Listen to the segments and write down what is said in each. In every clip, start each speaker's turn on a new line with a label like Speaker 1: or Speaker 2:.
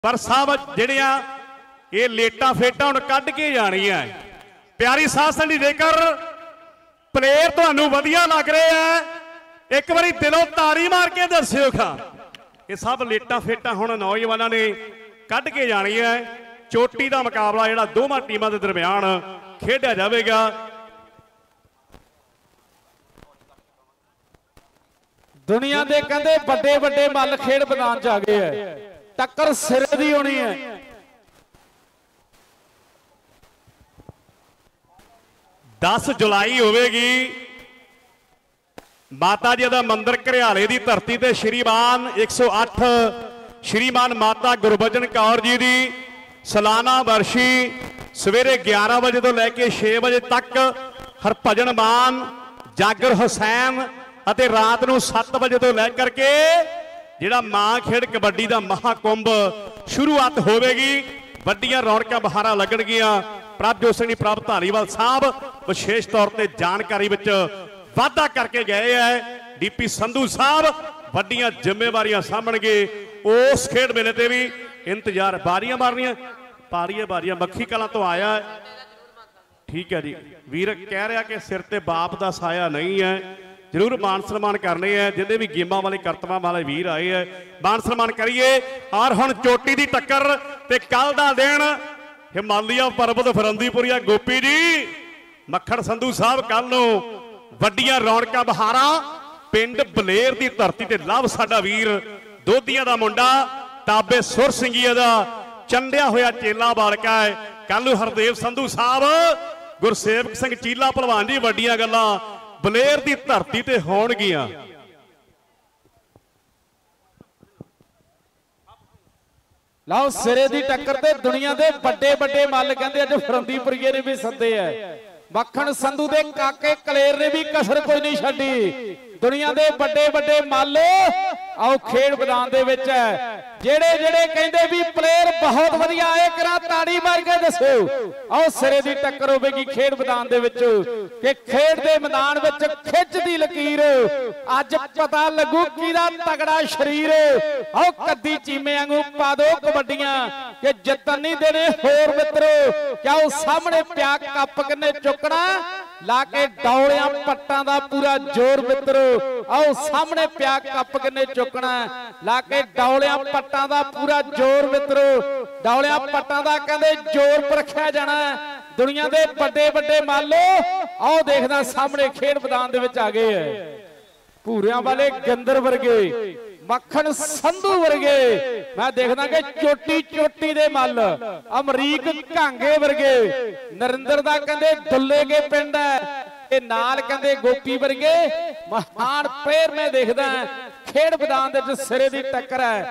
Speaker 1: पर साहब ਜਿਹੜੀਆਂ ਇਹ ਲੇਟਾਂ ਫੇਟਾਂ ਹੁਣ ਕੱਢ ਕੇ ਜਾਣੀਆਂ ਪਿਆਰੀ ਸਾਧ ਸੰਗਤ ਜੇਕਰ ਪਲੇਅਰ ਤੁਹਾਨੂੰ ਵਧੀਆ ਲੱਗ ਰਹੇ ਆ ਇੱਕ ਵਾਰੀ ਦਿਲੋਂ ਤਾੜੀ ਮਾਰ ਕੇ ਦੱਸਿਓ ਖਾ ਇਹ ਸਭ ਲੇਟਾਂ ਫੇਟਾਂ ਹੁਣ ਨੌਜਵਾਨਾਂ ਨੇ ਕੱਢ ਕੇ ਜਾਣੀਆਂ ਚੋਟੀ ਦਾ ਮੁਕਾਬਲਾ ਜਿਹੜਾ ਦੋਵਾਂ ਟੀਮਾਂ ਦੇ ਦਰਮਿਆਨ ਖੇਡਿਆ ਜਾਵੇਗਾ
Speaker 2: दुनिया दे कहंदे बड़े बड़े मल खेड मैदान च आ गए है टक्कर सिरे दी होनी है
Speaker 1: 10 जुलाई होगी माता जी का मंदिर घरियाले की धरती ते श्रीमान 108 श्रीमान माता गुरबचन कौर जी की सालाना वर्षी सवेरे 11 बजे तो लैके 6 बजे तक हरभजन मान जागर हुसैन ਅਤੇ ਰਾਤ ਨੂੰ 7 ਵਜੇ ਤੋਂ ਲੈ ਕਰਕੇ ਜਿਹੜਾ ਮਾਂ ਖੇਡ ਕਬੱਡੀ ਦਾ ਮਹਾਕੁੰਭ ਸ਼ੁਰੂਆਤ ਹੋਵੇਗੀ ਵੱਡੀਆਂ ਰੌਣਕਾਂ ਬਹਾਰਾਂ ਲੱਗਣਗੀਆਂ ਪ੍ਰਭਜੋਤ ਸਿੰਘ ਪ੍ਰਭ ਧਾਲੀਵਾਲ ਸਾਹਿਬ ਵਿਸ਼ੇਸ਼ ਤੌਰ ਤੇ ਜਾਣਕਾਰੀ ਵਿੱਚ ਵਾਧਾ ਕਰਕੇ ਗਏ ਹੈ ਡੀਪੀ ਸੰਧੂ ਸਾਹਿਬ ਵੱਡੀਆਂ ਜ਼ਿੰਮੇਵਾਰੀਆਂ ਸਾਂਭਣਗੇ ਉਸ ਖੇਡ ਮੇਲੇ ਤੇ ਵੀ ਇੰਤਜ਼ਾਰ ਬਾਰੀਆਂ ਮਾਰਨੀਆਂ ਬਾਰੀਆਂ ਮੱਖੀ ਕਲਾਂ ਤੋਂ ਆਇਆ ਠੀਕ ਹੈ ਜੀ ਵੀਰ ਕਹਿ ਰਿਹਾ ਕਿ ਸਿਰ ਤੇ ਬਾਪ ਦਾ ਸਾਇਆ ਨਹੀਂ ਹੈ जरूर मान सन्मान करने हैं जिन्हें भी गेमां वाले करतवां वाले वीर आए हैं मान सन्मान करिए और हुण चोटी की टक्कर ते कल दा दिन हिमालय पर्वत फरंदीपुरिया गोपी जी मक्खण संधू साहब कल नूं वड्डियां रौणकां बहारां पिंड बलेर की धरती ते लव साडा वीर दोधियां दा मुंडा ताबे सुर सिंघीया दा चंडिया होया चेला बालका है कल नूं हरदेव संधू साहब गुरसेवक सिंह चीला भलवान जी वड्डियां गल्लां बलेर की धरती ते होणगियां
Speaker 2: लो सिरे की टक्कर ते दुनिया के बड़े बड़े मल कहते अज फरंदीपुरिये ने भी सदे है मक्खण संधू दे काके कलेर ने भी कसर कोई नहीं छड्डी दुनिया के बड़े बड़े मल आओ खेड मैदान दे विच है जेड़े जेड़े कहंदे भी प्लेयर बहुत वधिया आए करा ताड़ी मार के दसो आओ सिरे दी टक्कर होवेगी खेड मैदान दे विच कि खेड दे मैदान विच खिच दी लकीर अज पता लगू किदा तगड़ा शरीर आओ कद्दी चीमे वांगू पा दो कबड्डियां कि जितन नहीं देने होर मित्रो क्या ओ सामने पिया कप किन्ने चुकना लाके डौलियां पट्टां दा पूरा जोर मित्रो आओ सामने पिया कप किन्ने चुकना लाके डौलियां पट्टां दा पूरा जोर मित्रो डौलियां पट्टां दा कहंदे जोर परखिया जाना दुनिया दे बड़े बड़े मालो आओ देखदा सामने खेड मैदान दे विच आ गए है भूरियां वाले गंदर वर्गे मक्खण संधू वर्गे मैं देखदा कि चोटी चोटी दे मल अमरीक घांगे वर्गे नरिंदर दा कहंदे दुल्ले के पिंड है नाल कहंदे गोपी वर्गे महान प्लेयर मैं देखदा खेड मैदान दे विच सिरे दी टक्कर है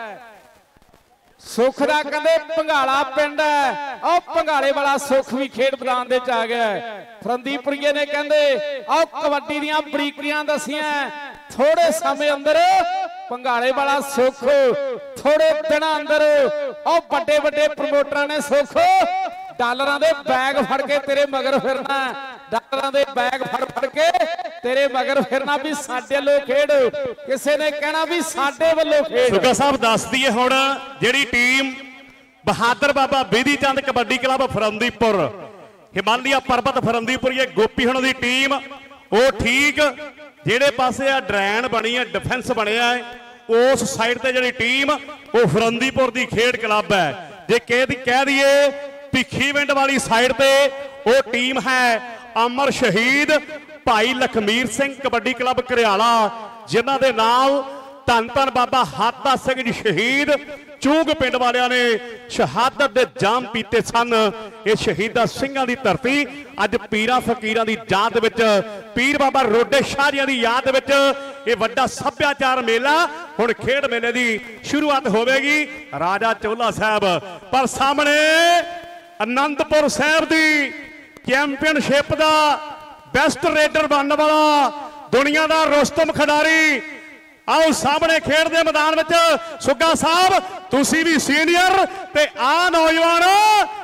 Speaker 2: सुख दा कहंदे भंगाला पिंड है आओ भंगाले वाला सुख भी खेड मैदान दे च आ गया फरंदीपुरिये ने कहंदे आओ कबड्डी दीयां बरीकियां दसियां थोड़े समय अंदर भंगाले वाला सुख थोड़े दिन अंदर और बड़े बड़े प्रमोटर ने सुख डालरां दे बैग फड़ के तेरे मगर फिरना डालरां दे बैग फड़ के तेरे मगर फिरना भी साडे वल्लों खेड किसी ने कहना भी साडे वल्लों खेड
Speaker 1: सुगा साहब दस दिए हुण जिहड़ी टीम बहादुर बाबा बेदी चंद कबड्डी क्लब फरंदीपुर हिमालय पर्वत फरंदीपुर ये गोपी हुण दी टीम वो ठीक ਜਿਹੜੇ ਪਾਸੇ ਆ ਡਰੈਨ ਬਣੀ ਹੈ ਡਿਫੈਂਸ ਬਣਿਆ ਹੈ ਉਸ ਸਾਈਡ ਤੇ ਜਿਹੜੀ ਟੀਮ ਉਹ ਫਰੰਦੀਪੁਰ ਦੀ ਖੇਡ ਕਲੱਬ ਹੈ ਜੇ ਕਹਿ ਦਈਏ ਭਿੱਖੀਵਿੰਡ ਵਾਲੀ ਸਾਈਡ ਤੇ ਉਹ ਟੀਮ ਹੈ ਅਮਰ ਸ਼ਹੀਦ ਭਾਈ ਲਖਮੀਰ ਸਿੰਘ ਕਬੱਡੀ ਕਲੱਬ ਘਰਿਆਲਾ ਜਿਨ੍ਹਾਂ ਦੇ ਨਾਲ ਧੰਨ ਧੰਨ ਬਾਬਾ ਹਾਤਾ ਸਿੰਘ ਜੀ ਸ਼ਹੀਦ ਚੂਗ ਪਿੰਡ ਵਾਲਿਆਂ ਨੇ ਸ਼ਹਾਦਤ ਦੇ ਜਾਮ ਪੀਤੇ ਸਨ ਇਹ ਸ਼ਹੀਦਾਂ ਸਿੰਘਾਂ ਦੀ ਧਰਤੀ ਅੱਜ ਪੀਰਾਂ ਫਕੀਰਾਂ ਦੀ ਯਾਦ ਵਿੱਚ ਪੀਰ ਬਾਬਾ ਰੋਡੇ ਸ਼ਾਹ ਜੀ ਦੀ ਯਾਦ ਵਿੱਚ ਇਹ ਵੱਡਾ ਸੱਭਿਆਚਾਰ ਮੇਲਾ ਹੁਣ ਖੇਡ ਮੇਲੇ ਦੀ ਸ਼ੁਰੂਆਤ ਹੋਵੇਗੀ ਰਾਜਾ ਚੋਲਾ ਸਾਹਿਬ ਪਰ ਸਾਹਮਣੇ ਆਨੰਦਪੁਰ ਸਾਹਿਬ ਦੀ ਚੈਂਪੀਅਨਸ਼ਿਪ ਦਾ ਬੈਸਟ ਰੇਡਰ ਬਣਨ ਵਾਲਾ ਦੁਨੀਆ ਦਾ ਰੁਸਤਮ ਖਿਡਾਰੀ आओ सामने खेड दे मैदान में सुग्गा साहब तुसी भी सीनियर ते आ नौजवान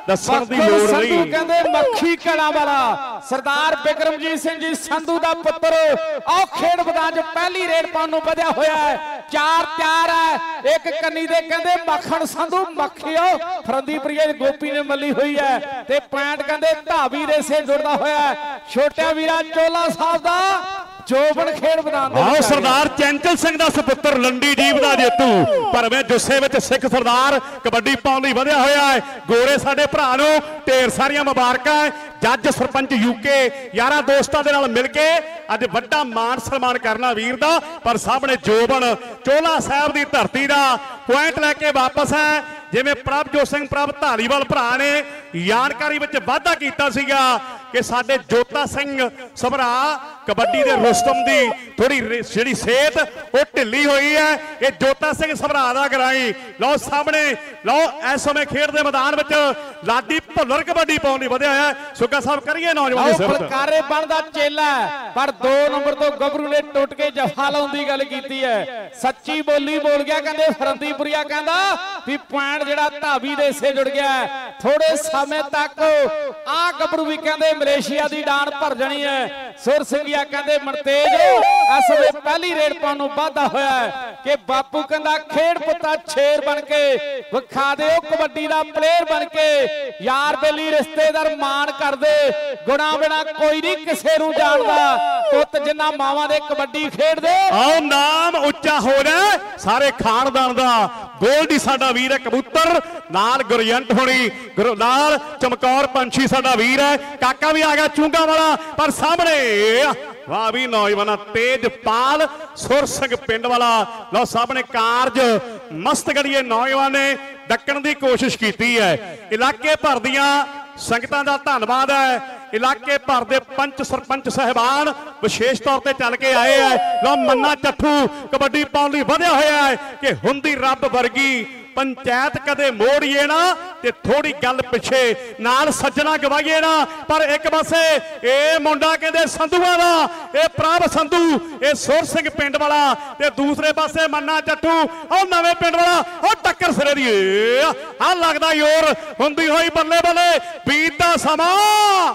Speaker 1: ਦੱਸਣ ਦੀ ਲੋੜ
Speaker 2: ਸੰਧੂ
Speaker 1: ਨਹੀਂ।
Speaker 2: ਕਹਿੰਦੇ ਮੱਖੀ ਕਲਾਂ ਵਾਲਾ ਸਰਦਾਰ ਬਿਕਰਮਜੀਤ ਸਿੰਘ ਜੀ ਸੰਧੂ ਦਾ ਪੁੱਤਰ ਆਹ ਖੇਡ ਮੈਦਾਨ 'ਚ ਪਹਿਲੀ ਰੇਡ ਪਾਉਣ ਨੂੰ ਵਧਿਆ ਹੋਇਆ ਹੈ। 4 ਤਿਆਰ ਹੈ। ਇੱਕ ਕੰਨੀ ਦੇ ਕਹਿੰਦੇ ਮੱਖਣ ਸੰਧੂ ਮੱਖੀਓ ਫਰੰਦੀਪੁਰੀਏ ਗੋਪੀ ਨੇ ਮੱਲੀ ਹੋਈ ਹੈ ਤੇ ਪੁਆਇੰਟ ਕਹਿੰਦੇ ਧਾਵੀ ਦੇ ਸੇ ਜੁੜਦਾ ਹੋਇਆ ਛੋਟਿਆ ਵੀਰਾ ਚੋਲਾ ਸਾਹਿਬ ਦਾ ਜੋਬਨ ਖੇਡ ਮੈਦਾਨ ਦੇ
Speaker 1: ਆਓ ਸਰਦਾਰ ਚੰਚਲ ਸਿੰਘ ਦਾ ਸੁਪੁੱਤਰ ਲੰਡੀ ਜੀਪ ਦਾ ਜੇਤੂ ਭਰਵੇਂ ਜੁੱਸੇ ਵਿੱਚ ਸਿੱਖ ਸਰਦਾਰ ਕਬੱਡੀ ਪਾਉਣ ਲਈ ਵਧਿਆ ਹੋਇਆ ਹੈ। ਗੋਰੇ ਸਾਡੇ ਭਰਾ ਨੂੰ ਢੇਰ ਸਾਰੀਆਂ ਮੁਬਾਰਕਾਂ। ਜੱਜ ਸਰਪੰਚ ਯੂਕੇ ਯਾਰਾਂ ਦੋਸਤਾਂ ਦੇ ਨਾਲ ਮਿਲ ਕੇ ਅੱਜ ਵੱਡਾ ਮਾਣ ਸਨਮਾਨ ਕਰਨਾ ਵੀਰ ਦਾ। ਪਰ ਸਾਹਮਣੇ ਜੋਬਨ ਚੋਲਾ ਸਾਹਿਬ ਦੀ ਧਰਤੀ ਦਾ ਪੁਆਇੰਟ ਲੈ ਕੇ ਵਾਪਸ ਹੈ। ਜਿਵੇਂ ਪ੍ਰਭਜੋਤ ਸਿੰਘ ਪ੍ਰਭ ਧਾਲੀਵਾਲ ਭਰਾ ਨੇ ਜਾਣਕਾਰੀ ਵਿੱਚ ਵਾਧਾ ਕੀਤਾ ਸੀਗਾ ਕਿ ਸਾਡੇ ਜੋਤਾ ਸਿੰਘ ਸਭਰਾ ਕਬੱਡੀ ਦੇ ਰੁਸਤਮ ਦੀ ਥੋੜੀ ਜਿਹੜੀ ਸਿਹਤ ਉਹ ਢਿੱਲੀ ਹੋਈ ਹੈ। ਇਹ ਜੋਤਾ ਸਿੰਘ ਸਭਰਾ ਦਾ ਗਰਾਈ ਲਓ ਸਾਹਮਣੇ ਲਓ ਇਸ ਸਮੇਂ ਖੇਡ ਦੇ ਮੈਦਾਨ ਵਿੱਚ ਲਾਡੀ ਭੁੱਲਰ ਕਬੱਡੀ ਪਾਉਣ ਲਈ ਵਧਿਆ ਹੋਇਆ। ਸੁੱਕਾ ਸਾਹਿਬ ਕਰੀਏ ਨੌਜਵਾਨ ਦੀ ਸਿਫਤ।
Speaker 2: ਫਲਕਾਰੇ ਬਣਦਾ ਚੇਲਾ ਪਰ 2 ਨੰਬਰ ਤੋਂ ਗੱਭਰੂ ਨੇ ਟੁੱਟ ਕੇ ਜਫਾ ਲਾਉਣ ਦੀ ਗੱਲ ਕੀਤੀ ਹੈ। ਸੱਚੀ ਬੋਲੀ ਬੋਲ ਗਿਆ ਕਹਿੰਦੇ ਫਰੰਦੀਪੁਰੀਆ ਕਹਿੰਦਾ ਵੀ ਪੁਆਇੰਟ ਜਿਹੜਾ ਧਾਵੀ ਦੇ ਹਿੱਸੇ ਜੁੜ ਗਿਆ। ਥੋੜੇ ਸਮੇਂ ਤੱਕ ਆਹ ਗੱਭਰੂ ਵੀ ਕਹਿੰਦੇ ਮਲੇਸ਼ੀਆ ਦੀ ਡਾਂਡ ਭਰ ਜਾਣੀ ਹੈ। ਸੁਰ ਸਿੰਘੀਆ ਕਹਿੰਦੇ ਮਨਤੇਜ ਇਸ ਵੇਲੇ ਪਹਿਲੀ ਰੇਡ ਪਾਉਣ ਨੂੰ ਵਾਧਾ ਹੋਇਆ ਕਿ ਬਾਪੂ ਕਹਿੰਦਾ ਖੇਡ ਪੁੱਤਾ ਸ਼ੇਰ ਬਣ ਕੇ ਵਿਖਾ ਦਿਓ ਕਬੱਡੀ ਦਾ ਪਲੇਅਰ ਬਣ ਕੇ ਯਾਰ ਬੇਲੀ ਰਿਸ਼ਤੇਦਾਰ ਮਾਣ ਕਰਦੇ ਗੁਣਾ ਬਿਨਾ ਕੋਈ ਨਹੀਂ ਕਿਸੇ ਨੂੰ ਜਾਣਦਾ ਪੁੱਤ ਜਿੰਨਾ ਮਾਵਾਂ ਦੇ ਕਬੱਡੀ ਖੇਡਦੇ
Speaker 1: ਆਓ ਨਾਮ ਉੱਚਾ ਹੋ ਰਿਹਾ ਸਾਰੇ ਖਾਨਦਾਨ ਦਾ। ਗੋਲਡੀ ਸਾਡਾ ਵੀਰ ਹੈ ਕਬੂਤਰ ਨਾਲ ਗੁਰਜੰਟ ਹੋਣੀ ਨਾਲ ਚਮਕੌਰ ਪੰਛੀ ਸਾਡਾ ਵੀਰ ਹੈ। ਕਾਕਾ ਵੀ ਆ ਗਿਆ ਚੂੰਗਾ ਵਾਲਾ ਪਰ ਸਾਹਮਣੇ ਵਾਹ ਵੀ ਨੌਜਵਾਨਾ ਤੇਜਪਾਲ ਸੁਰ ਸਿੰਘ ਪਿੰਡ ਵਾਲਾ ਲਓ ਸਾਹਮਣੇ ਕਾਰਜ ਮਸਤਗੜੀਏ ਨੌਜਵਾਨ ਨੇ ਡੱਕਣ ਦੀ ਕੋਸ਼ਿਸ਼ ਕੀਤੀ ਹੈ। ਇਲਾਕੇ ਭਰ ਦੀਆਂ ਸੰਗਤਾਂ ਦਾ ਧੰਨਵਾਦ ਹੈ। ਇਲਾਕੇ ਭਰ ਦੇ ਪੰਚ ਸਰਪੰਚ ਸਹਿਬਾਨ ਵਿਸ਼ੇਸ਼ ਤੌਰ ਤੇ ਚੱਲ ਕੇ ਆਏ ਹੈ। ਲਓ ਮੰਨਾ ਚੱਠੂ ਕਬੱਡੀ ਪਾਉਣ ਲਈ ਵਧਿਆ ਹੋਇਆ ਹੈ ਕਿ ਹੁੰਦੀ ਰੱਬ ਵਰਗੀ ਪੰਚਾਇਤ ਕਦੇ ਮੋੜੀਏ ਨਾ ਤੇ ਥੋੜੀ ਗੱਲ ਪਿੱਛੇ ਨਾਲ ਸੱਜਣਾ ਗਵਾਈਏ ਨਾ। ਪਰ ਇੱਕ ਪਾਸੇ ਇਹ ਮੁੰਡਾ ਕਹਿੰਦੇ ਸੰਧੂਆਂ ਦਾ ਇਹ ਪ੍ਰਭ ਸੰਧੂ ਇਹ ਸੁਰ ਸਿੰਘ ਪਿੰਡ ਵਾਲਾ ਤੇ ਦੂਸਰੇ ਪਾਸੇ ਮੰਨਾ ਚੱਠੂ ਉਹ ਨਵੇਂ ਪਿੰਡ ਵਾਲਾ ਉਹ ਟੱਕਰ ਸਿਰੇ ਦੀ ਆ ਲੱਗਦਾ ਯੋਰ ਹੁੰਦੀ ਹੋਈ ਬੱਲੇ ਬੱਲੇ ਬੀਤ ਦਾ ਸਮਾਂ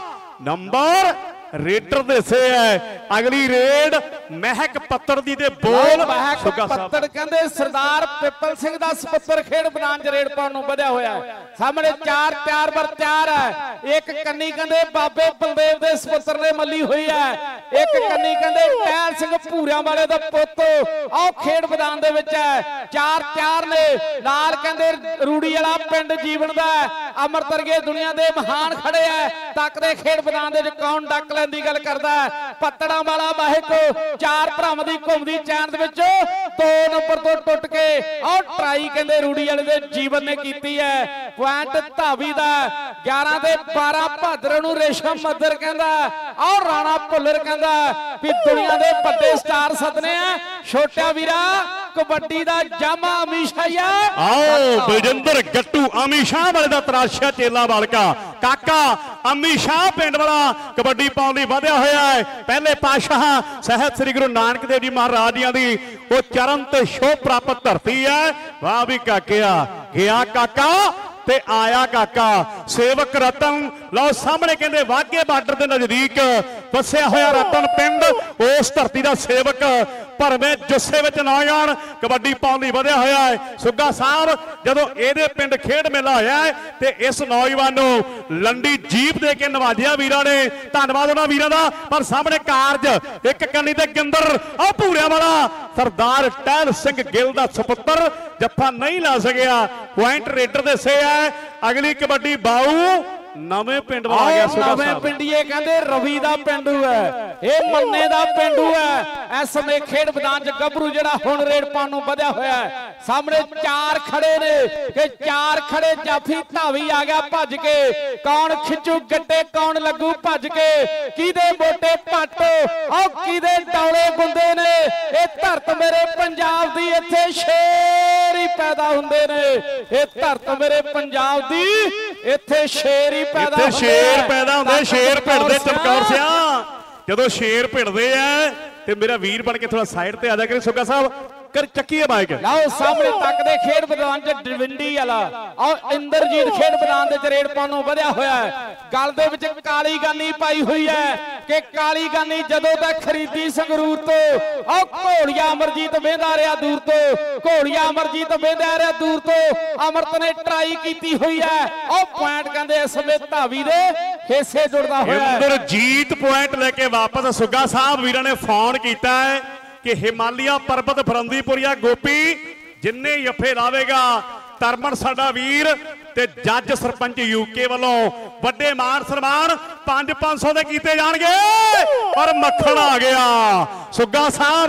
Speaker 1: ਨੰਬਰ ਰੇਡਰ ਦੇ ਸੇ ਹੈ। ਅਗਲੀ ਰੇਡ ਮਹਿਕ ਪੱਤਰ ਦੀ ਤੇ ਬੋਲ
Speaker 2: ਮਹਿਕ ਪੱਤਰ ਕਹਿੰਦੇ ਸਰਦਾਰ ਪਿੱਪਲ ਸਿੰਘ ਦਾ ਸੁਪੁੱਤਰ ਖੇਡ ਮੈਦਾਨ 'ਚ ਰੇਡ ਪਾਉਣ ਨੂੰ ਵਧਿਆ ਹੋਇਆ ਸਾਹਮਣੇ 4 ਤਿਆਰ ਬਰ ਤਿਆਰ ਹੈ। ਇੱਕ ਕੰਨੀ ਕਹਿੰਦੇ ਬਾਬੇ ਬਲਦੇਵ ਦੇ ਸੁਪੁੱਤਰ ਨੇ ਮੱਲੀ ਹੋਈ ਹੈ। ਇੱਕ ਕੰਨੀ ਕਹਿੰਦੇ ਟਹਿਲ ਸਿੰਘ ਭੂਰਿਆਂ ਵਾਲੇ ਦਾ ਪੁੱਤ ਆਹ ਖੇਡ ਮੈਦਾਨ ਦੇ ਵਿੱਚ ਹੈ। 4 ਤਿਆਰ ਨੇ ਨਾਲ ਕਹਿੰਦੇ ਰੂੜੀ ਵਾਲਾ ਪਿੰਡ ਜੀਵਨ ਦਾ ਅਮਰਤ ਵਰਗੇ ਦੁਨੀਆ ਦੇ ਮਹਾਨ ਖੜੇ ਆ। ਤੱਕਦੇ ਖੇਡ ਮੈਦਾਨ ਦੇ ਵਿੱਚ ਕੌਣ ਡੱਕ ਦੀ ਗੱਲ ਕਰਦਾ ਪੱਤੜਾਂ ਵਾਲਾ ਮਹਿਕ 4 ਭਰਾਵਾਂ ਦੀ ਘੁੰਮਦੀ ਚੈਨ ਦੇ ਵਿੱਚ 2 ਨੰਬਰ ਤੋਂ ਟੁੱਟ ਕੇ ਆਹ ਟਰਾਈ ਕਹਿੰਦੇ ਰੂੜੀ ਵਾਲੇ ਦੇ ਜੀਵਨ ਨੇ ਕੀਤੀ ਹੈ। ਪੁਆਇੰਟ ਧਾਵੀ ਦਾ 11 ਦੇ 12 ਭਾਦਰ ਨੂੰ ਰੇਸ਼ਮ ਮੱਦਰ ਕਹਿੰਦਾ ਆਹ ਰਾਣਾ ਭੁੱਲਰ ਕਹਿੰਦਾ ਵੀ ਦੁਨੀਆ ਦੇ ਵੱਡੇ ਸਟਾਰ ਸਦਨੇ ਆ ਛੋਟਿਆ ਵੀਰਾ ਕਬੱਡੀ ਦਾ ਜਾਮਾ ਅਮੀਸ਼ਾਇਆ
Speaker 1: ਆਓ ਬਲਜਿੰਦਰ ਗੱਟੂ ਅਮੀਸ਼ਾ ਵਾਲੇ ਦਾ ਤਰਾਸ਼ਿਆ ਚੇਲਾ ਬਾਲਕਾ ਕਾਕਾ ਅਮੀਸ਼ਾ ਪਿੰਡ ਵਾਲਾ ਕਬੱਡੀ ਪਾਉਣ ਲਈ ਵਧਿਆ ਹੋਇਆ ਹੈ। ਪਹਿਲੇ ਪਾਤਸ਼ਾਹ ਸਾਹਿਬ ਸ੍ਰੀ ਗੁਰੂ ਨਾਨਕ ਦੇਵ ਜੀ ਮਹਾਰਾਜ ਜੀਆਂ ਦੀ ਉਹ ਚਰਨ ਤੇ ਸ਼ੋਭ ਪ੍ਰਾਪਤ ਧਰਤੀ ਹੈ। ਵਾਹ ਵੀ ਕਾਕਿਆ ਗਿਆ ਕਾਕਾ ਤੇ ਆਇਆ ਕਾਕਾ ਸੇਵਕ ਰਤਨ ਲਓ ਸਾਹਮਣੇ ਕਹਿੰਦੇ ਵਾਘੇ ਬਾਰਡਰ ਦੇ ਨਜ਼ਦੀਕ ਵਸਿਆ ਹੋਇਆ ਰਤਨ ਪਿੰਡ ਉਸ ਧਰਤੀ ਦਾ ਸੇਵਕ ਭਰਵੇਂ ਜੁੱਸੇ ਵਿੱਚ ਨੌਜਵਾਨ ਕਬੱਡੀ ਪਾਉਣ ਲਈ ਵਧਿਆ ਹੋਇਆ ਹੈ। ਸੁੱਗਾ ਸਾਹਿਬ ਜਦੋਂ ਇਹਦੇ ਪਿੰਡ ਖੇਡ ਮੇਲਾ ਹੋਇਆ ਹੈ ਤੇ ਇਸ ਨੌਜਵਾਨ ਨੂੰ ਲੰਡੀ ਜੀਪ ਦੇ ਕੇ ਨਵਾਜਿਆ ਵੀਰਾਂ ਨੇ ਧੰਨਵਾਦ ਉਹਨਾਂ ਵੀਰਾਂ ਦਾ। ਪਰ ਸਾਹਮਣੇ ਕਾਰਜ ਇੱਕ ਕੰਨੀ ਤੇ ਗਿੰਦਰ ਆਹ ਭੂਰਿਆਂ ਵਾਲਾ ਸਰਦਾਰ ਟਹਿਲ ਸਿੰਘ ਗਿੱਲ ਦਾ ਸੁਪੁੱਤਰ ਜੱਫਾ ਨਹੀਂ ਲਾ ਸਕਿਆ। ਪੁਆਇੰਟ ਰੇਡਰ ਦੇ ਸੇ ਹੈ। ਅਗਲੀ ਕਬੱਡੀ ਬਾਊ ਨਵੇਂ ਪਿੰਡ ਵਾਲਾ ਆ ਗਿਆ ਸੁਗਾ
Speaker 2: ਨਵੇਂ ਪਿੰਡੀਏ ਕਹਿੰਦੇ ਰਵੀ ਦਾ ਪਿੰਡੂ ਹੈ ਇਹ ਮੰਨੇ ਦਾ ਪਿੰਡੂ ਹੈ। ਇਸ ਸਮੇਂ ਖੇਡ ਮੈਦਾਨ 'ਚ ਗੱਭਰੂ ਜਿਹੜਾ ਹੁਣ ਰੇਡ ਪਾਉਣ ਨੂੰ ਵਧਿਆ ਹੋਇਆ ਸਾਹਮਣੇ 4 ਖੜੇ ਨੇ ਕਿ 4 ਖੜੇ ਜਾਫੀ ਧਾਵੀ ਆ ਗਿਆ ਭੱਜ ਕੇ ਕੌਣ ਖਿੱਚੂ ਗੱਡੇ ਕੌਣ ਲੱਗੂ ਭੱਜ ਕੇ ਕਿਹਦੇ ਮੋਟੇ ਪੱਟ ਆਹ ਕਿਹਦੇ ਡੌਲੇ ਗੁੰਦੇ ਨੇ ਇਹ ਧਰਤ ਮੇਰੇ ਪੰਜਾਬ ਦੀ ਇੱਥੇ ਸ਼ੇਰ ਹੀ ਪੈਦਾ ਹੁੰਦੇ ਨੇ ਇਹ ਧਰਤ ਮੇਰੇ ਪੰਜਾਬ ਦੀ ਇੱਥੇ ਸ਼ੇਰ
Speaker 1: ਇੱਥੇ ਸ਼ੇਰ ਪੈਦਾ ਹੁੰਦੇ ਸ਼ੇਰ ਭਿੜਦੇ ਚਮਕੌਰ ਸਿਆ ਜਦੋਂ ਸ਼ੇਰ ਭਿੜਦੇ ਆ ਤੇ ਮੇਰਾ ਵੀਰ ਬਣ ਕੇ ਥੋੜਾ ਸਾਈਡ ਤੇ ਆ ਜਾ ਕਰੇ ਸੁੱਗਾ ਸਾਹਿਬ कर चक्की है माइक
Speaker 2: लाओ सामने तक दे खेड मैदान च डविंडी वाला और इंद्रजीत खेड मैदान दे रेड पानों वधिया होया है गल दे विच काली गानी पाई हुई है कि काली गानी जदों तक खरीदी संगरूर तो और घोड़िया अमरजीत वेंदा रहा दूर तो घोड़िया अमरजीत वेंदा रहा दूर तो अमरत ने ट्राई की हुई है और पॉइंट कहंदे इस वे धावी दे हिस्से जुड़दा होया है
Speaker 1: इंद्रजीत पॉइंट लेके वापस सुग्गा साहब वीरां ने फोन कीता है कि हिमालय पर्वत फरंदीपुरिया गोपी जिन्ने यफे लावेगा तरमन साडा वीर ते जज सरपंच यूके वालों बड़े मान सन्मान 500 दे कीते जाणगे और मक्खण आ गया सुग्गा साहब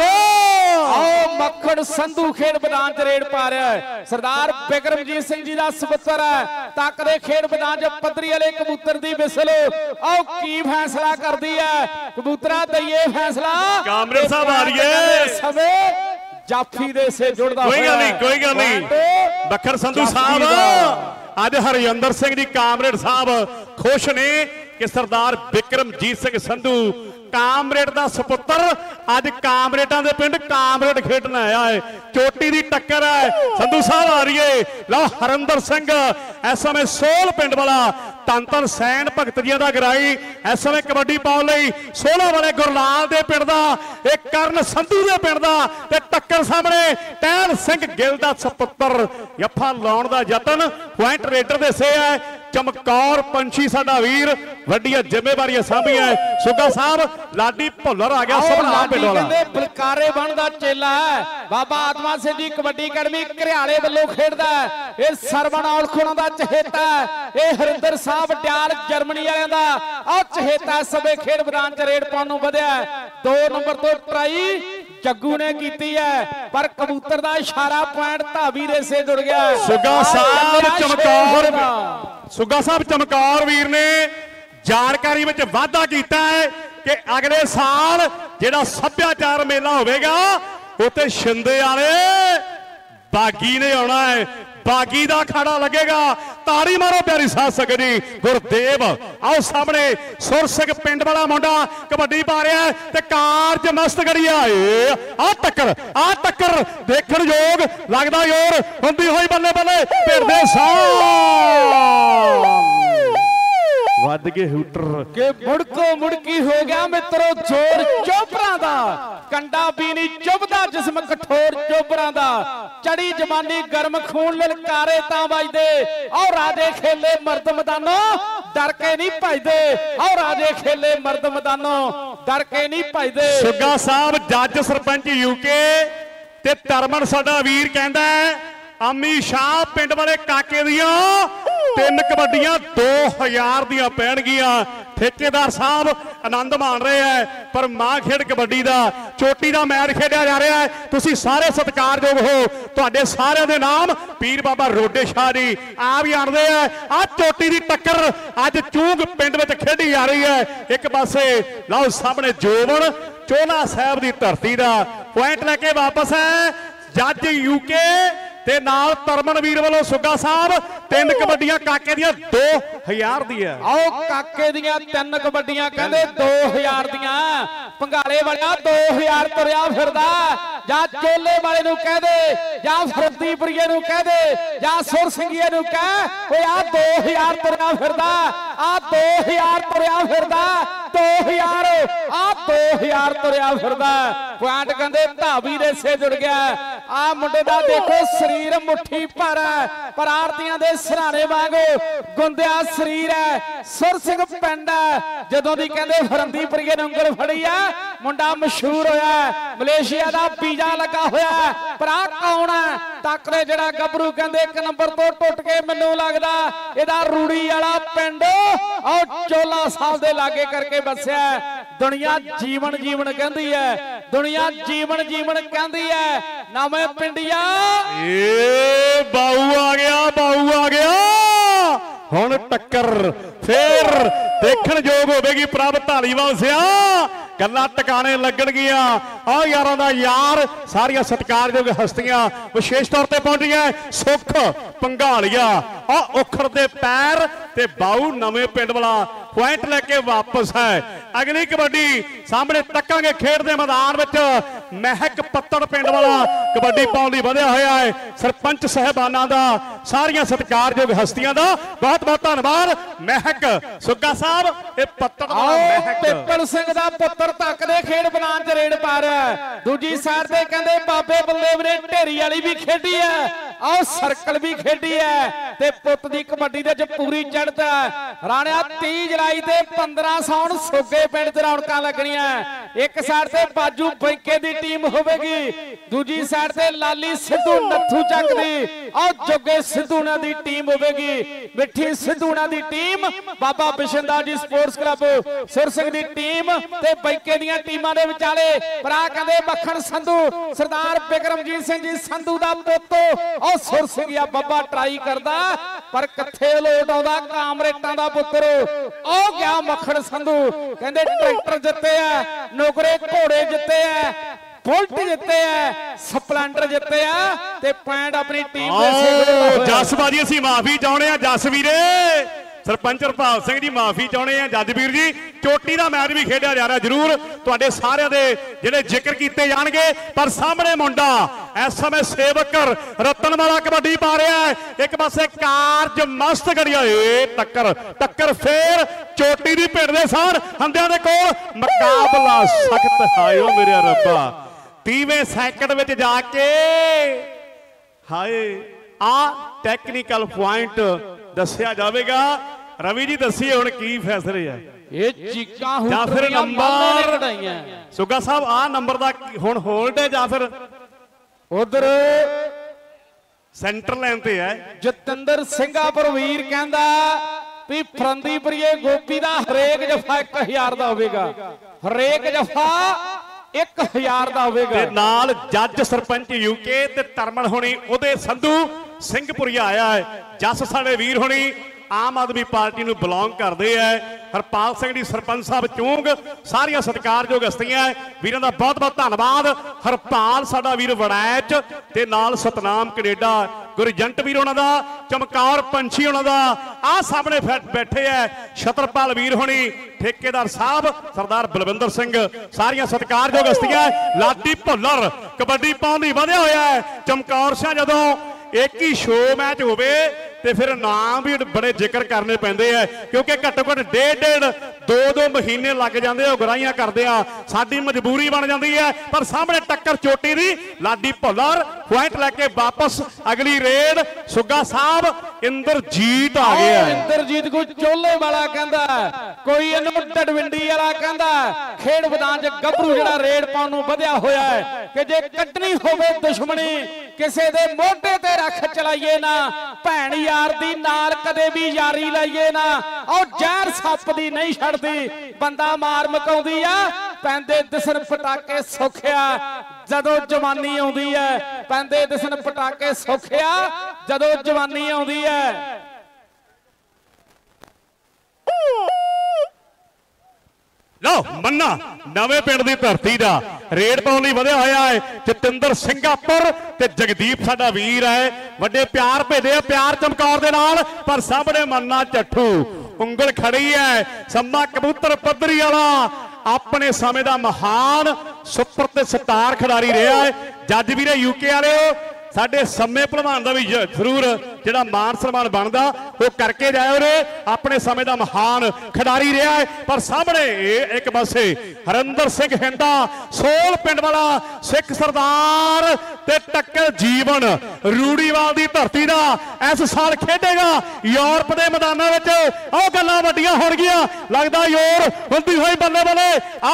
Speaker 2: आओ मक्खण संधू खेड मैदान च रेड पा रहा है सरदार बिक्रमजीत सिंह जी का सपुत्र है तक दे खेड मैदान च पद्धरी वाले कबूतर दी विसल आओ की फैसला करदी है कबूतरा दईए फैसला
Speaker 1: कामरेड साहब आ रही है
Speaker 2: समय जाफी दे से जुड़दा
Speaker 1: कोई गल नहीं बखर संधू साहब आज हरिंदर सिंह जी कामरेड साहब खुश ने कि सरदार बिक्रमजीत सिंह संधू कामरेड दा सपुत्र अज कामरेडा दे पिंड कामरेड खेडन आया है चोटी दी टक्कर है संधू साहब आ रही है लो हरिंदर सिंह इस समय सोल पिंड वाला धन धन सैन भगत जी का गराई इस समय कबड्डी पाउण लई सोला वाले गुरलाल दे पिंड दा एक करण संधू दे पिंड दा ते टक्कर सामने टहल सिंह गिल दा सपुत्र यफा लाउण दा यतन पॉइंट रेडर दे से है चमकौर पंछी साडा वीर वड्डियां जिम्मेवारियां सांभियां सुग्गा साहब लाडी भुल्लर आ गया सबला पिंड वाला
Speaker 2: बलकारे बनदा चेला है बाबा आत्मा सिंह जी कबड्डी अकादमी घरियाले वालों खेडदा है ये सरवण औलखुणा दा चहेता है ये हरिंदर साहब डयाल जर्मनी वालियां दा और चहेता सबे खेड मैदान च रेड पाउण नूं वधिया 2 नंबर तो ट्राई जग्गू ने कीती है पर कबूतर दा इशारा पॉइंट धावी दे से जुड़ गया
Speaker 1: सुग्गा साहब चमकौर सुग्गा साहब चमकौर वीर ने जानकारी में वाधा किया है कि अगले साल जिहड़ा सभ्याचार मेला होगा उत्ते शिंदे वाले बागी ने आना है बागी दा अखाड़ा लगेगा ताड़ी मारो प्यारी साथ संगत जी गुरदेव आओ सामने सुर सिंह पिंड वाला मुंडा कबड्डी पा रहा है ते कारज मस्त करिया आ टक्कर देखण योग लगदा जोर हुंदी होई बल्ले बल्ले भिड़दे वध के हूटर
Speaker 2: के मुड़को मुड़की हो गया मित्रों जोर चोपरा दा कंडा बीनी चुभदा जिस्म कठोर चोपरा दा चढ़ी जवानी गर्म खून ललकारे तां वजदे और राजे खेले मर्द मैदानों डर के नहीं भजदे और राजे खेले मर्द मैदानों डर के नहीं भजदे
Speaker 1: सुग्गा साहब जज सरपंच यूके ते तरमन साडा वीर कहंदा अमी शाह पिंड वाले काके दियां 3 कबड्डियां 2000 दियां पैणगियां ठेकेदार साहब आनंद मान रहे हैं पर मां खेड कबड्डी दा चोटी दा मैच खेडिया जा रहा है तुसी सारे सत्कारयोग हो तुहाडे सारिਆਂ ਦੇ नाम पीर बाबा रोडे शाह जी आप ही आंदे हैं आ चोटी दी टक्कर अज चूंग पिंड विच खेडी जा रही है एक पासे लाओ सामने जोवन चोला साहब दी धरती दा पॉइंट लेके वापस है जज यूके ते नाल तरमन वीर वालों सुग्गा साहब 3 कबड्डियां काके दियां 2000 दी है
Speaker 2: आओ काके दियां 3 कबड्डियां कहंदे 2000 दियां पंगाले वाला 2000 तुरिया फिरदा जा चोले वाले नु कह दे जा फरदीपुरिये नु कह दे जा सुर सिंघीए नु कह ओए आ 2000 तुरिया फिरदा आ 2000 तुरिया फिरदा 2000 आ 2000 तुरिया फिरदा पॉइंट कहंदे धावी दे से जुड़ गया आ मुंडे दा देखो शरीर मुट्ठी भर है पर आरतियां दे सराने वांगू गुंदिया शरीर है सुर सिंह पिंड है जदों दी कहंदे फरंदीपुरिये ने उंगल फड़ी है मुंडा मशहूर होया मलेशिया दा वीजा लगा होया पर आ कौन है तकरे जड़ा गबरू कहंदे 1 नंबर तो टुट के मैनू लगदा एदा रूड़ी वाला पिंड और चोला साहब दे लागे करके बसया दुनिया जीवन जीवन कहंदी है दुनिया जीवन जीवन कहंदी है नवे पिंडिया
Speaker 1: बाऊ आ गया हुण टक्कर फिर देखण योग होवेगी प्रभ धालीवाल सिया गल्लां टकाने लगणगियां आ यारां दा यार सारियां सत्कारयोग हस्तियां विशेष तौर ते पहुंचियां सुख पंघालिया आ उखड़ दे पैर ते बाऊ नवे पिंड वाला पॉइंट लेके वापस है अगली कबड्डी सामने तकांगे खेड दे मैदान विच ਮਹਿਕ ਪੱਤੜ ਪਿੰਡ ਵਾਲਾ ਕਬੱਡੀ ਪਾਉਣ ਲਈ ਵਧਿਆ ਹੋਇਆ ਹੈ। ਸਰਪੰਚ ਸਹਿਬਾਨਾਂ ਦਾ, ਸਾਰੀਆਂ ਸਤਿਕਾਰਯੋਗ ਹਸਤੀਆਂ ਦਾ ਬਹੁਤ ਬਹੁਤ ਧੰਨਵਾਦ। ਮਹਿਕ ਸੁੱਗਾ ਸਾਹਿਬ ਇਹ ਪੱਤੜ ਦਾ ਮਹਿਕ
Speaker 2: ਪਿੱਪਲ ਸਿੰਘ ਦਾ ਪੁੱਤਰ ਤੱਕ ਦੇ ਖੇਡ ਮੈਦਾਨ 'ਚ ਰੇਡ ਪਾ ਰਿਹਾ। ਦੂਜੀ ਸਾਈਡ ਤੇ ਕਹਿੰਦੇ ਬਾਬੇ ਬੱਲੇਵ ਨੇ ਢੇਰੀ ਵਾਲੀ ਵੀ ਖੇਡੀ ਹੈ, ਆਹ ਸਰਕਲ ਵੀ ਖੇਡੀ ਹੈ ਤੇ ਪੁੱਤ ਦੀ ਕਬੱਡੀ ਦੇ 'ਚ ਪੂਰੀ ਚੜ੍ਹਦਾ। ਰਾਣਿਆ 30 ਜੁਲਾਈ ਤੇ 15 ਸਾਉਣ ਸੋਗੇ ਪਿੰਡ 'ਚ ਰੌਣਕਾਂ ਲੱਗਣੀਆਂ। ਇੱਕ ਸਾਈਡ ਤੇ ਬਾਜੂ ਬੈਂਕੇ ਦੀ ਟੀਮ ਹੋਵੇਗੀ, ਦੂਜੀ ਸਾਈਡ ਤੇ ਲਾਲੀ ਸਿੱਧੂ ਨੱਥੂ ਚੱਕ ਦੀ, ਆਹ ਜੋਗੇ ਸਿੱਧੂ ਨਾਲ ਦੀ ਟੀਮ ਹੋਵੇਗੀ। ਮਿੱਠੀ ਸਿੱਧੂ ਨਾਲ ਦੀ ਟੀਮ, ਬਾਬਾ ਬਿਸ਼ਨਦਾਸ ਜੀ ਸਪੋਰਟਸ ਕਲੱਬ ਸੁਰ ਸਿੰਘ ਦੀ ਟੀਮ ਤੇ ਬੈਂਕੇ ਦੀਆਂ ਟੀਮਾਂ ਦੇ ਵਿਚਾਲੇ ਭਰਾ ਕਹਿੰਦੇ ਮੱਖਣ ਸੰਧੂ, ਸਰਦਾਰ ਬਿਕਰਮਜੀਤ ਸਿੰਘ ਜੀ ਸੰਧੂ ਦਾ ਪੁੱਤ, ਉਹ ਸੁਰ ਸਿੰਘ ਆ ਬੱਬਾ ਟਰਾਈ ਕਰਦਾ ਪਰ ਕਿੱਥੇ ਲੋਟ ਆਉਂਦਾ। ਕਾਮਰੇਟਾਂ ਦਾ ਪੁੱਤਰ ਉਹ ਗਿਆ ਮੱਖਣ ਸੰਧੂ, ਕਹਿੰਦੇ ਟਰੈਕਟਰ ਜਿੱਤੇ ਆ, ਨੌਕਰੇ ਘੋੜੇ ਜਿੱਤੇ ਆ, ਬੁਲਟ ਜਿੱਤੇ ਆ, ਸਪਲੈਂਡਰ ਜਿੱਤੇ ਆ ਤੇ ਪੈਂਡ ਆਪਣੀ ਟੀਮ ਦੇ
Speaker 1: ਸੇ। ਜਸ ਬਾਜੀ ਅਸੀਂ ਮਾਫੀ ਚਾਹੁੰਦੇ ਆ ਜਸ ਵੀਰੇ, ਸਰਪੰਚ ਹਰਪਾਲ ਸਿੰਘ ਜੀ ਮਾਫੀ ਚਾਹੁੰਦੇ ਆ। ਜੱਜ ਵੀਰ ਜੀ ਚੋਟੀ ਦਾ ਮੈਚ ਵੀ ਖੇਡਿਆ ਜਾ ਰਿਹਾ, ਜ਼ਰੂਰ ਤੁਹਾਡੇ ਸਾਰਿਆਂ ਦੇ ਜਿਹੜੇ ਜ਼ਿਕਰ ਕੀਤੇ ਜਾਣਗੇ। ਪਰ ਸਾਹਮਣੇ ਮੁੰਡਾ ਇਸ ਸਮੇਂ ਸੇਵਕ ਰਤਨ ਵਾਲਾ ਕਬੱਡੀ ਪਾ ਰਿਹਾ ਹੈ, ਇੱਕ ਪਾਸੇ ਕਾਰਜ ਮਸਤ ਗੜੀਆ ਏ ਟੱਕਰ ਫੇਰ ਚੋਟੀ ਦੀ ਭਿੜ ਦੇ ਸਾਰ ਹੰਦਿਆਂ ਦੇ ਕੋਲ ਮੁਕਾਬਲਾ ਸਖਤ। ਹਾਇਓ ਮੇਰੇ ਰੱਬਾ 30ਵੇਂ ਸੈਕਿੰਡ ਵਿੱਚ ਜਾ ਕੇ ਹਾਏ ਆ ਟੈਕਨੀਕਲ ਪੁਆਇੰਟ ਦੱਸਿਆ ਜਾਵੇਗਾ। ਰਵੀ ਜੀ ਦੱਸੀਏ ਹੁਣ ਕੀ ਫੈਸਲੇ ਆ
Speaker 2: ਇਹ ਚੀਕਾਂ
Speaker 1: ਜਾਂ ਫਿਰ ਨੰਬਰ ਸੁੱਗਾ ਸਾਹਿਬ ਆ ਨੰਬਰ ਦਾ ਹੁਣ ਹੋਲਡ ਹੈ ਜਾਂ ਫਿਰ
Speaker 2: ਉਧਰ
Speaker 1: ਸੈਂਟਰ ਲਾਈਨ ਤੇ ਹੈ।
Speaker 2: ਜਤਿੰਦਰ ਸਿੰਘਾਪੁਰ ਵੀਰ ਕਹਿੰਦਾ ਵੀ ਫਰੰਦੀਪੁਰੀਏ ਗੋਪੀ ਦਾ ਹਰੇਕ ਜਫਾ 1000 ਦਾ ਹੋਵੇਗਾ, ਹਰੇਕ ਜਫਾ 1000 ਦਾ ਹੋਵੇਗਾ।
Speaker 1: ਤੇ ਨਾਲ ਜੱਜ ਸਰਪੰਚ ਯੂਕੇ ਤੇ ਤਰਮਨ ਹੋਣੀ ਉਹਦੇ ਸੰਧੂ ਸਿੰਘਪੁਰੀਆ ਆਇਆ ਹੈ। ਜੱਸ ਸਾਡੇ ਵੀਰ ਹੋਣੀ ਆਮ ਆਦਮੀ ਪਾਰਟੀ ਨੂੰ ਬਿਲੋਂਗ ਕਰਦੇ ਆ। ਹਰਪਾਲ ਸਿੰਘ ਜੀ ਸਰਪੰਚ ਸਾਹਿਬ ਚੂੰਗ, ਸਾਰੀਆਂ ਸਤਿਕਾਰਯੋਗ ਹਸਤੀਆਂ, ਵੀਰਾਂ ਦਾ ਬਹੁਤ ਬਹੁਤ ਧੰਨਵਾਦ। ਹਰਪਾਲ ਸਾਡਾ ਵੀਰ ਵੜੈਚ ਤੇ ਨਾਲ ਸਤਨਾਮ ਕੈਨੇਡਾ, ਗੁਰਜੰਟ ਵੀਰ ਉਹਨਾਂ ਦਾ, ਚਮਕੌਰ ਪੰਛੀ ਉਹਨਾਂ ਦਾ, ਆਹ ਸਾਹਮਣੇ ਬੈਠੇ ਆ ਛਤਰਪਾਲ ਵੀਰ ਹੋਣੀ, ਠੇਕੇਦਾਰ ਸਾਹਿਬ ਸਰਦਾਰ ਬਲਵਿੰਦਰ ਸਿੰਘ, ਸਾਰੀਆਂ ਸਤਿਕਾਰਯੋਗ ਹਸਤੀਆਂ। ਲਾਡੀ ਭੁੱਲਰ ਕਬੱਡੀ ਪਾਉਣ ਲਈ ਵਧਿਆ ਹੋਇਆ ਹੈ। ਚਮਕੌਰ ਸਿੰਘ ਜਦੋਂ ਇੱਕ ਹੀ ਸ਼ੋਅ ਮੈਚ ਹੋਵੇ ਤੇ ਫਿਰ ਨਾਮ ਵੀ ਬੜੇ ਜ਼ਿਕਰ ਕਰਨੇ ਪੈਂਦੇ ਆ, ਕਿਉਂਕਿ ਘੱਟੋ ਘੱਟ ਡੇਢ 2 ਮਹੀਨੇ ਲੱਗ ਜਾਂਦੇ ਆ, ਗਰਾਈਆਂ ਕਰਦੇ ਆ, ਸਾਡੀ ਮਜਬੂਰੀ ਬਣ ਜਾਂਦੀ ਹੈ। ਪਰ ਸਾਹਮਣੇ ਟੱਕਰ ਚੋਟੀ ਦੀ, ਲਾਡੀ ਭੁੱਲਰ ਪੁਆਇੰਟ ਲੈ ਕੇ ਵਾਪਸ ਅਗਲੀ ਰੇਡ। ਸੁੱਗਾ ਸਾਹਿਬ ਇੰਦਰਜੀਤ ਆ ਗਿਆ,
Speaker 2: ਇੰਦਰਜੀਤ ਕੋਈ ਚੋਲੇ ਵਾਲਾ ਕਹਿੰਦਾ, ਕੋਈ ਇਹਨੂੰ ਡਡਵਿੰਡੀ ਵਾਲਾ ਕਹਿੰਦਾ। ਖੇਡ ਮੈਦਾਨ 'ਚ ਗੱਭਰੂ ਜਿਹੜਾ ਰੇਡ ਪਾਉਣ ਨੂੰ ਵਧਿਆ ਹੋਇਆ ਹੈ ਕਿ ਜੇ ਕੱਢਣੀ ਹੋਵੇ ਦੁਸ਼ਮਣੀ ਕਿਸੇ ਦੇ ਮੋਢੇ ਤੇ ਰੱਖ ਚਲਾਈਏ ਨਾ, ਭੈਣ ਯਾਰ ਦੀ ਨਾਲ ਕਦੇ ਵੀ ਯਾਰੀ ਲਾਈਏ ਨਾ, ਉਹ ਜ਼ਹਿਰ ਸੱਪ ਦੀ ਨਹੀਂ ਛੱਡਦੀ, ਬੰਦਾ ਮਾਰ ਮਕਾਉਂਦੀ ਆ। ਪੈਂਦੇ ਦਿਸਣ ਪਟਾਕੇ ਸੌਖਿਆ ਜਦੋਂ ਜਵਾਨੀ ਆਉਂਦੀ ਹੈ, ਪੈਂਦੇ ਦਿਸਣ ਪਟਾਕੇ ਸੌਖਿਆ ਜਦੋਂ ਜਵਾਨੀ ਆਉਂਦੀ ਹੈ।
Speaker 1: ਲਓ ਮੰਨਾ ਨਵੇਂ ਪਿੰਡ ਦੀ ਧਰਤੀ ਦਾ ਰੇਡ ਪਾਉਣ ਲਈ ਵਧਿਆ ਹੋਇਆ ਹੈ। ਜਤਿੰਦਰ ਸਿੰਘਾਪੁਰ ਤੇ ਜਗਦੀਪ ਸਾਡਾ ਵੀਰ ਹੈ, ਵੱਡੇ ਪਿਆਰ ਭੇਜਦੇ ਆ, ਪਿਆਰ ਚਮਕੌਰ ਦੇ ਨਾਲ। ਪਰ ਸਾਹਮਣੇ ਮੰਨਾ ਚੱਠੂ ਉਂਗਲ ਖੜੀ ਹੈ, ਸੰਮਾ ਕਬੂਤਰ ਪੱਧਰੀ ਵਾਲਾ ਆਪਣੇ ਸਮੇਂ ਦਾ ਮਹਾਨ ਸੁਪਰ ਤੇ ਸਟਾਰ ਖਿਡਾਰੀ ਰਿਹਾ ਹੈ। ਜੱਜ ਵੀਰੇ ਯੂਕੇ ਵਾਲਿਓ ਸਾਡੇ ਸਮੇਂ ਭਲਵਾਨ ਦਾ ਵੀ ਜ਼ਰੂਰ ਜਿਹੜਾ ਮਾਨ ਸਨਮਾਨ ਬਣਦਾ ਉਹ ਕਰਕੇ ਜਾਇਓ ਰੇ, ਆਪਣੇ ਸਮੇਂ ਦਾ ਮਹਾਨ ਖਿਡਾਰੀ ਰਿਹਾ ਹੈ। ਪਰ ਸਾਹਮਣੇ ਇੱਕ ਪਾਸੇ ਹਰਿੰਦਰ ਸਿੰਘ ਹਿੰਦਾ ਸੋਲ ਪਿੰਡ ਵਾਲਾ ਸਿੱਖ ਸਰਦਾਰ ਤੇ ਟੱਕਰ ਜੀਵਨ ਰੂੜੀਵਾਲ ਦੀ ਧਰਤੀ ਦਾ ਇਸ ਸਾਲ ਖੇਡੇਗਾ ਯੂਰਪ ਦੇ ਮੈਦਾਨਾਂ ਵਿੱਚ। ਉਹ ਗੱਲਾਂ ਵੱਡੀਆਂ ਹੋਣਗੀਆਂ, ਲੱਗਦਾ ਯੋਰ ਹੁੰਦੀ ਹੋਈ ਬੱਲੇ ਬੱਲੇ।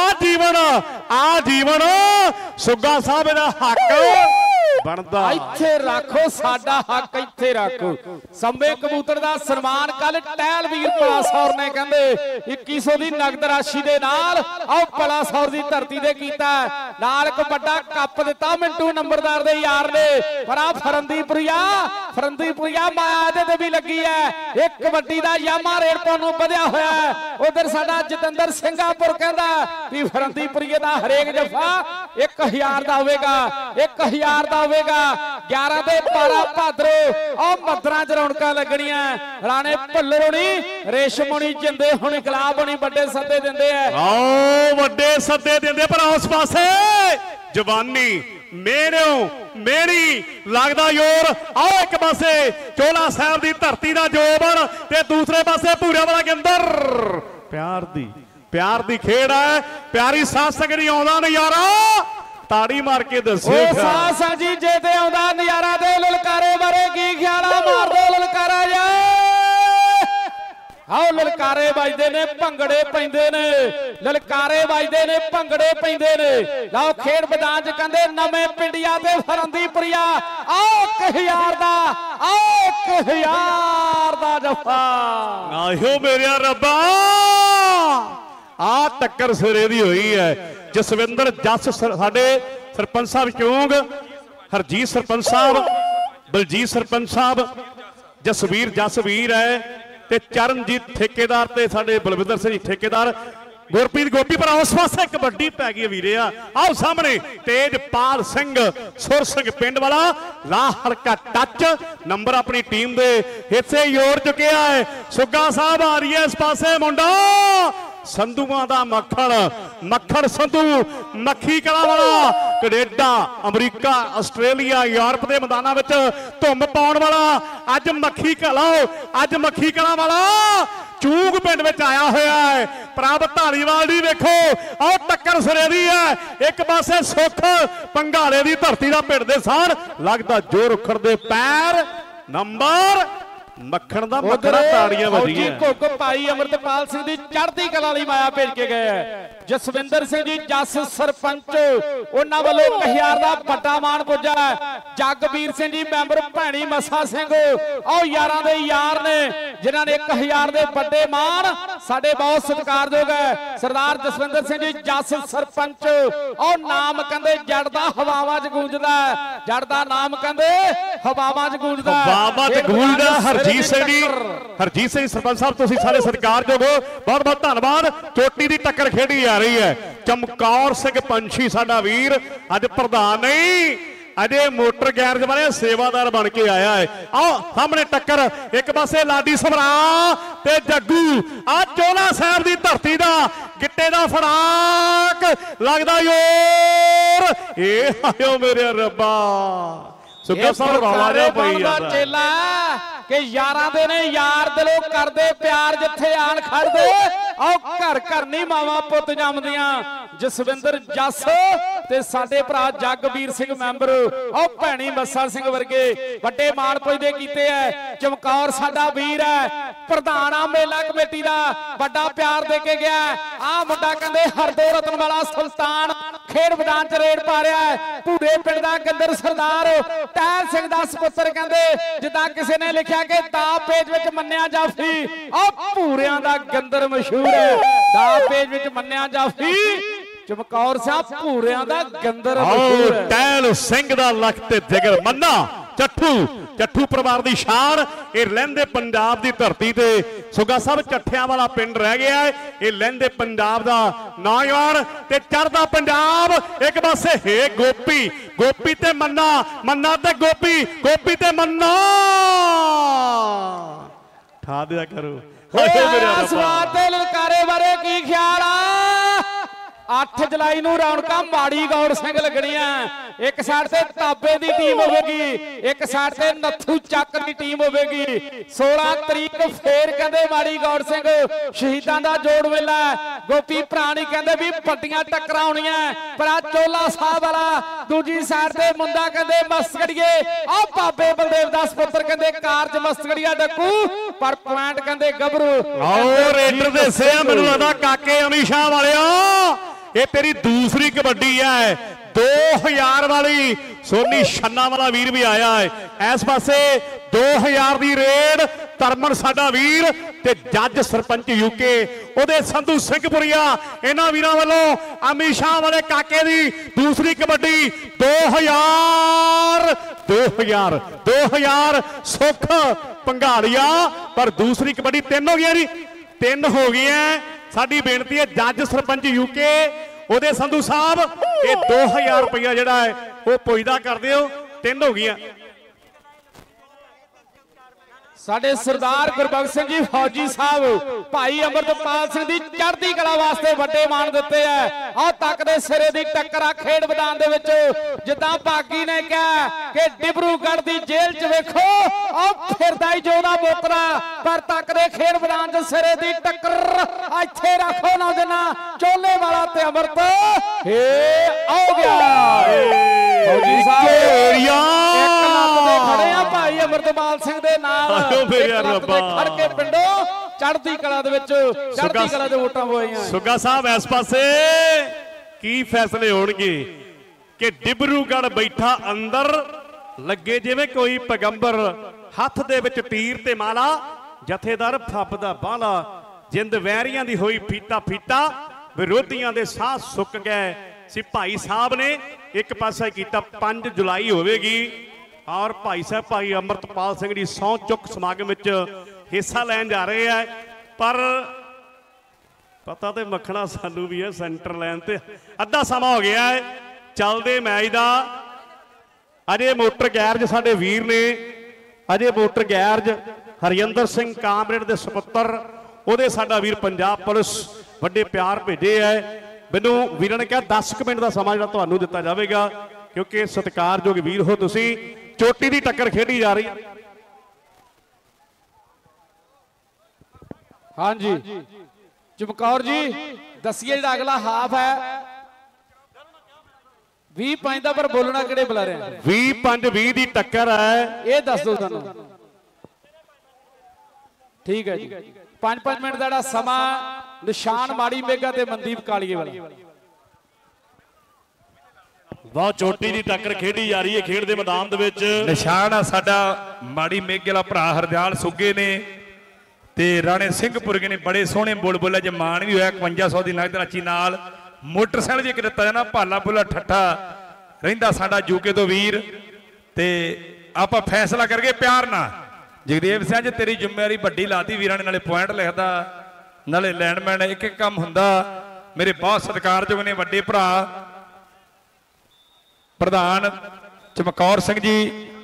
Speaker 1: ਆ ਜੀਵਨ ਸੁੱਗਾ ਸਾਹਿਬ ਇਹਦਾ ਹੱਕ ਬਣਦਾ,
Speaker 2: ਇੱਥੇ ਰੱਖੋ ਸਾਡਾ ਹੱਕ, ਇੱਥੇ ਰੱਖੋ। ਸੰਮੇ ਕਬੂਤਰ ਦਾ ਸਨਮਾਨ ਕੱਲ ਟਹਿਲਵੀਰ ਪਲਾਸੌਰ ਨੇ ਕਹਿੰਦੇ 2100 ਦੀ ਨਗਦ ਰਾਸ਼ੀ ਦੇ ਨਾਲ ਆਹ ਪਲਾਸੌਰ ਦੀ ਧਰਤੀ ਤੇ ਕੀਤਾ, ਨਾਲ ਇੱਕ ਵੱਡਾ ਕੱਪ ਦਿੱਤਾ ਮਿੰਟੂ ਨੰਬਰਦਾਰ ਦੇ ਯਾਰ ਨੇ। ਪਰ ਆ ਫਰੰਦੀਪੁਰੀਆ ਮਾਇਆ ਇਹਦੇ ਤੇ ਵੀ ਲੱਗੀ ਹੈ, ਇੱਕ ਕਬੱਡੀ ਦਾ ਯਾਮਾ ਰੇਡ ਪਾਉਣ ਨੂੰ ਵਧਿਆ ਹੋਇਆ ਹੈ। ਉਧਰ ਸਾਡਾ ਜਤਿੰਦਰ ਸਿੰਘਾਪੁਰ ਕਹਿੰਦਾ ਵੀ ਫਰੰਦੀਪੁਰੀਏ ਦਾ ਹਰੇਕ ਜਫਾ 1000 ਦਾ ਹੋਵੇਗਾ, 1000 ਦਾ ਹੋਵੇਗਾ। 11 ਤੇ 12 ਭਾਦਰੋਂ ਉਹ ਮੱਦਰਾਂ 'ਚ ਰੌਣਕਾਂ ਲੱਗਣੀਆਂ। ਰਾਣੇ ਭੁੱਲਰ ਹੋਣੀ, ਰੇਸ਼ਮ ਹੋਣੀ, ਜਿੰਦੇ ਹੋਣੀ, ਗੁਲਾਬ ਹੋਣੀ ਵੱਡੇ ਸੱਦੇ ਦਿੰਦੇ ਆ।
Speaker 1: ਆਓ ਵੱਡੇ ਸੱਦੇ ਦਿੰਦੇ, ਪਰ ਉਸ ਪਾਸੇ जवानी मेहनों मेहनी लगदा जोर। आओ एक पासे चोला साहब की धरती का जोबन ते दूसरे पासे भूरिया वाला के अंदर प्यार दी खेड़ है। प्यारी साथ संगत आउंदा नज़ारा ताड़ी मार के दस्सो
Speaker 2: जी जे ते आउंदा नज़ारा दे ललकारे बारे की ख्याल मार दो ललकारा जा। आओ ललकारे बजदे ने भंगड़े पैंदे ने ललकारे बजदे ने भंगड़े पैंदे ने। लाओ खेड मैदान च कहंदे नवे पिंडिया ते फरंदीपुरिया। आओ 1000 दा आओ 1000 दा जफा
Speaker 1: आयो मेरे रब्बा। आ टक्कर सिरे दी हुई है। जसविंदर जस साडे सरपंच साहब चौंग, हरजीत सरपंच साहब, बलजीत सरपंच साहब, जसवीर जसवीर है ते चरणजीत ठेकेदार ते साडे बलविंदर सिंह ठेकेदार, गुरप्रीत गोपी। पर उस पासे कबड्डी पै गई वीरे। आओ सामने तेजपाल सिंह सुर सिंह पिंड वाला ला हल्का टच नंबर अपनी टीम दे हिस्से जोड़ चुके है। सुग्गा साहब आ रही है इस पासे मुंडा संधुआ दा मक्खण संधू मक्खी कला वाला कनेडा अमरीका आस्ट्रेलिया यूरोप के मैदानों में धुम पाउण वाला अज मक्खी कला वाला चूग पिंड में आया हुआ है। प्रभ धालीवाल जी वेखो और टक्कर सिरे दी है। एक पासे सुख पंगाले की धरती का पिंड दे सार लगता जोर उखड़ते पैर नंबर मक्खण दा मक्खड़ा ताड़ियां वधियां।
Speaker 2: घुग भाई अमृतपाल सिंह दी चढ़दी कला लई माया भेज के गए। जसविंदर सिंह जी जस सरपंच उन्हां वालों 1000 दा बड़ा मान पुजा। जगबीर सिंह जी मैंबर भैणी मसा सिंह और यारां दे यार ने जिन्हां ने 1000 दे बड़े मान साडे बहुत सत्कारयोग है। सरदार जसविंदर सिंह जी जस सरपंच और नाम कहंदे जड़दा हवावां च गूंजदा। जड़दा नाम कहंदे हवावां च गूंजदा।
Speaker 1: हवावां च गूंजदा। हरजीत सिंह सरपंच साहब तुसीं सारे सत्कारयोग हो, बहुत बहुत धन्नवाद। चोटी की टक्कर खेडी जा रही है। चमकौर सिंह पंछी साडा वीर अज प्रधान नहीं अजे मोटर गैरेज वाले सेवादार बन के आया है। आओ सामने टक्कर एक पासे लाडी समरा ते जग्गू आ चोला साहब की धरती का गिट्टे का फड़ाक लगदा योर। ए आयो मेरे रब्बा सुग्गा साहब रौला जा पई जांदा
Speaker 2: चेला कि यारां दे ने यार दिलों करदे प्यार जिथे आन खड़दे। आओ घर घर नहीं मावां पुत जमदियां। जसविंदर जस ते साडे भरा जगबीर सिंह मैंबर और भैणी मसा सिंह वर्गे वड्डे मान पुजदे कीते है। चमकौर साडा वीर है प्रधान आ मेला कमेटी दा बड़ा प्यार दे के गया। आ मुंडा कहंदे हरदो रतन वाला सुल्तान खेड मैदान च रेड पा रहा है। भूरे पिंड दा गंदर सरदार टहल सिंह दा सपुत्र कहंदे जिद्दां किसी ने लिखिया कि दा पेज विच मन्निया जाफी और भूरियां दा गंदर मशहूर है। दा पेज विच मन्निया जाफी चमकौर साहब भूरियां दा गंदर मशहूर है।
Speaker 1: टहल सिंह दा लख ते जिगर मन्ना ਚੱਠੂ ਪਰਿਵਾਰ ਦੀ ਸ਼ਾਨ ਇਹ ਲਹਿੰਦੇ ਪੰਜਾਬ ਦੀ ਧਰਤੀ ਤੇ ਸੁਗਾ ਸਾਹਿਬ ਚੱਠਿਆਂ ਵਾਲਾ ਪਿੰਡ ਰਹਿ ਗਿਆ ਹੈ। ਇਹ ਲਹਿੰਦੇ ਪੰਜਾਬ ਦਾ ਨੌਜਵਾਨ ਤੇ ਚੜ੍ਹਦਾ ਪੰਜਾਬ ਇੱਕ ਪਾਸੇ ਹੈ ਗੋਪੀ ਤੇ ਮੰਨਾ ਤੇ ਗੋਪੀ ਤੇ ਮੰਨਾ ਠਾ ਦਿਆ ਕਰੋ।
Speaker 2: ਸਵਾਦ ਤੇ ਲਲਕਾਰੇ ਬਾਰੇ ਕੀ ਖਿਆਲ ਆ। 8 जुलाई ਨੂੰ ਰੌਣਕਾਂ ਮਾੜੀ ਗੌੜ ਸਿੰਘ ਲੱਗਣੀਆਂ। ਇੱਕ ਸਾਈਡ ਤੇ ਤਾਬੇ ਦੀ ਟੀਮ ਹੋਵੇਗੀ, ਇੱਕ ਸਾਈਡ ਤੇ ਨੱਥੂ ਚੱਕ ਦੀ ਟੀਮ ਹੋਵੇਗੀ। 16 ਤਰੀਕ ਫੇਰ ਕਹਿੰਦੇ ਮਾੜੀ ਗੌੜ ਸਿੰਘ ਸ਼ਹੀਦਾਂ ਦਾ ਜੋੜ ਮੇਲਾ। ਗੋਪੀ ਪ੍ਰਾਣੀ ਕਹਿੰਦੇ ਵੀ ਵੱਡੀਆਂ ਟੱਕਰਾਂ ਹੋਣੀਆਂ। ਪਰ ਆ ਚੋਲਾ ਸਾਹਿਬ ਵਾਲਾ ਦੂਜੀ ਸਾਈਡ ਤੇ ਮੁੰਡਾ ਕਹਿੰਦੇ ਮਸਤਗੜੀਏ ਆ ਬਾਬੇ ਬਲਦੇਵ ਦਾਸ ਪੁੱਤਰ ਕਹਿੰਦੇ ਕਾਰਜ ਮਸਤਗੜੀਆ ਡੱਕੂ ਪਰ ਪੁਆਇੰਟ ਕਹਿੰਦੇ ਗੱਭਰੂ।
Speaker 1: ਆਓ ਰੇਡਰ ਦੇ ਸਿਆ ਮੈਨੂੰ ਲੱਗਦਾ ਕਾਕੇ ਅਮੀਸ਼ਾ ਵਾਲਿਆ ਇਹ ਤੇਰੀ दूसरी कबड्डी है। 2000 वाली सोनी छन्ना वाला वीर भी आया है। इस पासे 2000 की रेड तरमन साडा वीर ते जज सरपंच यूके ओदे संधू सिंहपुरिया इन्हां वीरां वालों अमित शाह वाले काके दी दूसरी कबड्डी 2000 सुख पंगालिया। पर दूसरी कबड्डी 3 हो गई जी, 3 हो गई है। साडी बेनती है जज सरपंच यूके ओदे संधू साहब ये 2000 रुपया जिहड़ा है वो पुजदा कर दिओ। 3 हो गई
Speaker 2: ਸਾਡੇ ਸਰਦਾਰ ਗੁਰਬਖਸ਼ ਸਿੰਘ ਜੀ ਫੌਜੀ ਸਾਹਿਬ ਭਾਈ ਅਮਰਤਪਾਲ ਸਿੰਘ ਦੀ ਚੜ੍ਹਦੀ ਕਲਾ ਵਾਸਤੇ ਵੱਡੇ ਮਾਣ ਦਿੱਤੇ ਆ। ਆਹ ਤੱਕਦੇ ਸਿਰੇ ਦੀ ਟੱਕਰ ਆ ਖੇਡ ਮੈਦਾਨ ਦੇ ਵਿੱਚ। ਜਿੱਦਾਂ ਬਾਗੀ ਨੇ ਕਿਹਾ ਕਿ ਡਿਬਰੂਗੜ੍ਹ ਦੀ ਜੇਲ੍ਹ 'ਚ ਵੇਖੋ ਆਹ ਫਿਰਦਾ ਹੀ ਜੋਦਾ ਬੋਤਰਾ, ਪਰ ਤੱਕਦੇ ਖੇਡ ਮੈਦਾਨ 'ਚ ਸਿਰੇ ਦੀ ਟੱਕਰ ਇੱਥੇ ਰੱਖੋ ਨਾ ਦੇਣਾ ਚੋਲੇ ਵਾਲਾ ਤੇ ਅਮਰਤ ਏ ਆਉ ਗਿਆ ਫੌਜੀ ਸਾਹਿਬ ਇੱਕ ਲੱਤ ਤੇ ਖੜੇ ਆ ਭਾਈ ਅਮਰਤਪਾਲ ਸਿੰਘ ਦੇ ਨਾਲ ਖੜ ਕੇ ਪਿੰਡੋਂ ਚੜ੍ਹਦੀ ਕਲਾ ਦੇ ਵਿੱਚ ਚੜ੍ਹਦੀ ਕਲਾ ਦੇ ਵੋਟਾਂ ਹੋਈਆਂ।
Speaker 1: ਸੁੱਗਾ ਸਾਹਿਬ ਇਸ ਪਾਸੇ ਕੀ ਫੈਸਲੇ ਹੋਣਗੇ ਕਿ ਡਿਬਰੂਗੜ੍ਹ ਬੈਠਾ ਅੰਦਰ ਲੱਗੇ ਜਿਵੇਂ ਕੋਈ ਪੈਗੰਬਰ, ਹੱਥ ਦੇ ਵਿੱਚ ਤੀਰ ਤੇ ਮਾਲਾ, ਜਥੇਦਾਰ ਫੱਬਦਾ ਬਾਲਾ, ਜਿੰਦ ਵੈਰੀਆਂ ਦੀ ਹੋਈ ਫੀਤਾ ਫੀਤਾ, ਵਿਰੋਧੀਆਂ ਦੇ ਸਾਹ ਸੁੱਕ ਗਏ ਸੀ। ਭਾਈ ਸਾਹਿਬ ਨੇ ਇੱਕ ਪਾਸਾ ਕੀਤਾ 5 ਜੁਲਾਈ ਹੋਵੇਗੀ ਔਰ ਭਾਈ ਸਾਹਿਬ ਭਾਈ ਅਮਰਤਪਾਲ ਸਿੰਘ ਦੀ ਸਹੁੰ ਚੁੱਕ ਸਮਾਗਮ ਵਿੱਚ ਹਿੱਸਾ ਲੈਣ ਜਾ ਰਹੇ ਆ। ਪਰ ਪਤਾ ਤੇ ਮੱਖਣਾ ਸਾਨੂੰ ਵੀ ਹੈ ਸੈਂਟਰ ਲਾਈਨ ਤੇ ਅੱਧਾ ਸਮਾਂ ਹੋ ਗਿਆ ਹੈ ਚੱਲਦੇ ਮੈਚ ਦਾ। ਅਜੇ ਮੋਟਰ ਗੈਰਜ ਸਾਡੇ ਵੀਰ ਨੇ, Ajay motor garage Harjinder Singh comrade ਦੇ ਸੁਪੁੱਤਰ, ਉਹਦੇ ਸਾਡਾ ਵੀਰ ਪੰਜਾਬ ਪੁਲਿਸ ਵੱਡੇ ਪਿਆਰ ਭੇਜੇ ਹੈ। ਮੈਨੂੰ ਵੀਰਾਂ ਨੇ ਕਿਹਾ 10 ਮਿੰਟ ਦਾ ਸਮਾਂ ਜਿਹੜਾ ਤੁਹਾਨੂੰ ਦਿੱਤਾ ਜਾਵੇਗਾ ਕਿਉਂਕਿ ਸਤਿਕਾਰਯੋਗ ਵੀਰ ਹੋ ਤੁਸੀਂ। ਚੋਟੀ ਦੀ ਟੱਕਰ ਖੇਡੀ ਜਾ ਰਹੀ।
Speaker 2: ਹਾਂਜੀ ਚਮਕੌਰ ਜੀ ਦੱਸੀਏ ਜਿਹੜਾ ਅਗਲਾ ਹਾਫ ਹੈ 20-5 ਦਾ, ਪਰ ਬੋਲਣਾ ਕਿਹੜੇ ਬੁਲਾਰੇ
Speaker 1: 20-5-20 ਦੀ ਟੱਕਰ ਹੈ
Speaker 2: ਇਹ ਦੱਸ ਦਿਓ ਸਾਨੂੰ। ਠੀਕ ਹੈ ਜੀ 5-5 ਮਿੰਟ ਦਾ ਜਿਹੜਾ ਸਮਾਂ ਨਿਸ਼ਾਨ ਮਾੜੀ ਮੇਗਾ ਤੇ ਮਨਦੀਪ ਕਾਲੀਏ ਵਾਲਾ।
Speaker 3: ਬਹੁਤ ਚੋਟੀ ਦੀ ਟੱਕਰ ਖੇਡੀ ਜਾ ਰਹੀ ਹੈ ਖੇਡ ਦੇ ਮੈਦਾਨ ਦੇ ਵਿੱਚ।
Speaker 4: ਨਿਸ਼ਾਨ ਆ ਸਾਡਾ ਮਾੜੀ ਮੇਗੇ ਵਾਲਾ ਭਰਾ ਹਰਦਿਆਲ ਸੁੱਗੇ ਨੇ ਤੇ ਰਾਣੇ ਸਿੰਘਪੁਰਗੇ ਨੇ ਬੜੇ ਸੋਹਣੇ ਬੁਲਬੁਲ ਚ ਮਾਣ ਵੀ ਹੋਇਆ 5100 ਦੀ ਨਗਦ ਰਾਸ਼ੀ ਨਾਲ। ਮੋਟਰਸਾਈਕਲ ਵੀ ਇੱਕ ਦਿੱਤਾ ਜਾਣਾ ਭਾਲਾ ਬੁੱਲਾ ਠੱਠਾ ਰਹਿੰਦਾ ਸਾਡਾ ਜੂਕੇ ਤੋਂ ਵੀਰ। ਤੇ ਆਪਾਂ ਫੈਸਲਾ ਕਰਕੇ ਪਿਆਰ ਨਾਲ ਜਗਦੇਵ ਸਿੰਘ ਜੀ ਤੇਰੀ ਜ਼ਿੰਮੇਵਾਰੀ ਵੱਡੀ ਲਾਤੀ ਵੀਰਾਂ ਨੇ, ਨਾਲੇ ਪੁਆਇੰਟ ਲਿਖਦਾ ਨਾਲੇ ਲੈਂਡਮੈਨ ਇੱਕ ਇੱਕ ਕੰਮ ਹੁੰਦਾ। ਮੇਰੇ ਬਹੁਤ ਸਤਿਕਾਰਯੋਗ ਨੇ ਵੱਡੇ ਭਰਾ ਪ੍ਰਧਾਨ ਚਮਕੌਰ ਸਿੰਘ ਜੀ,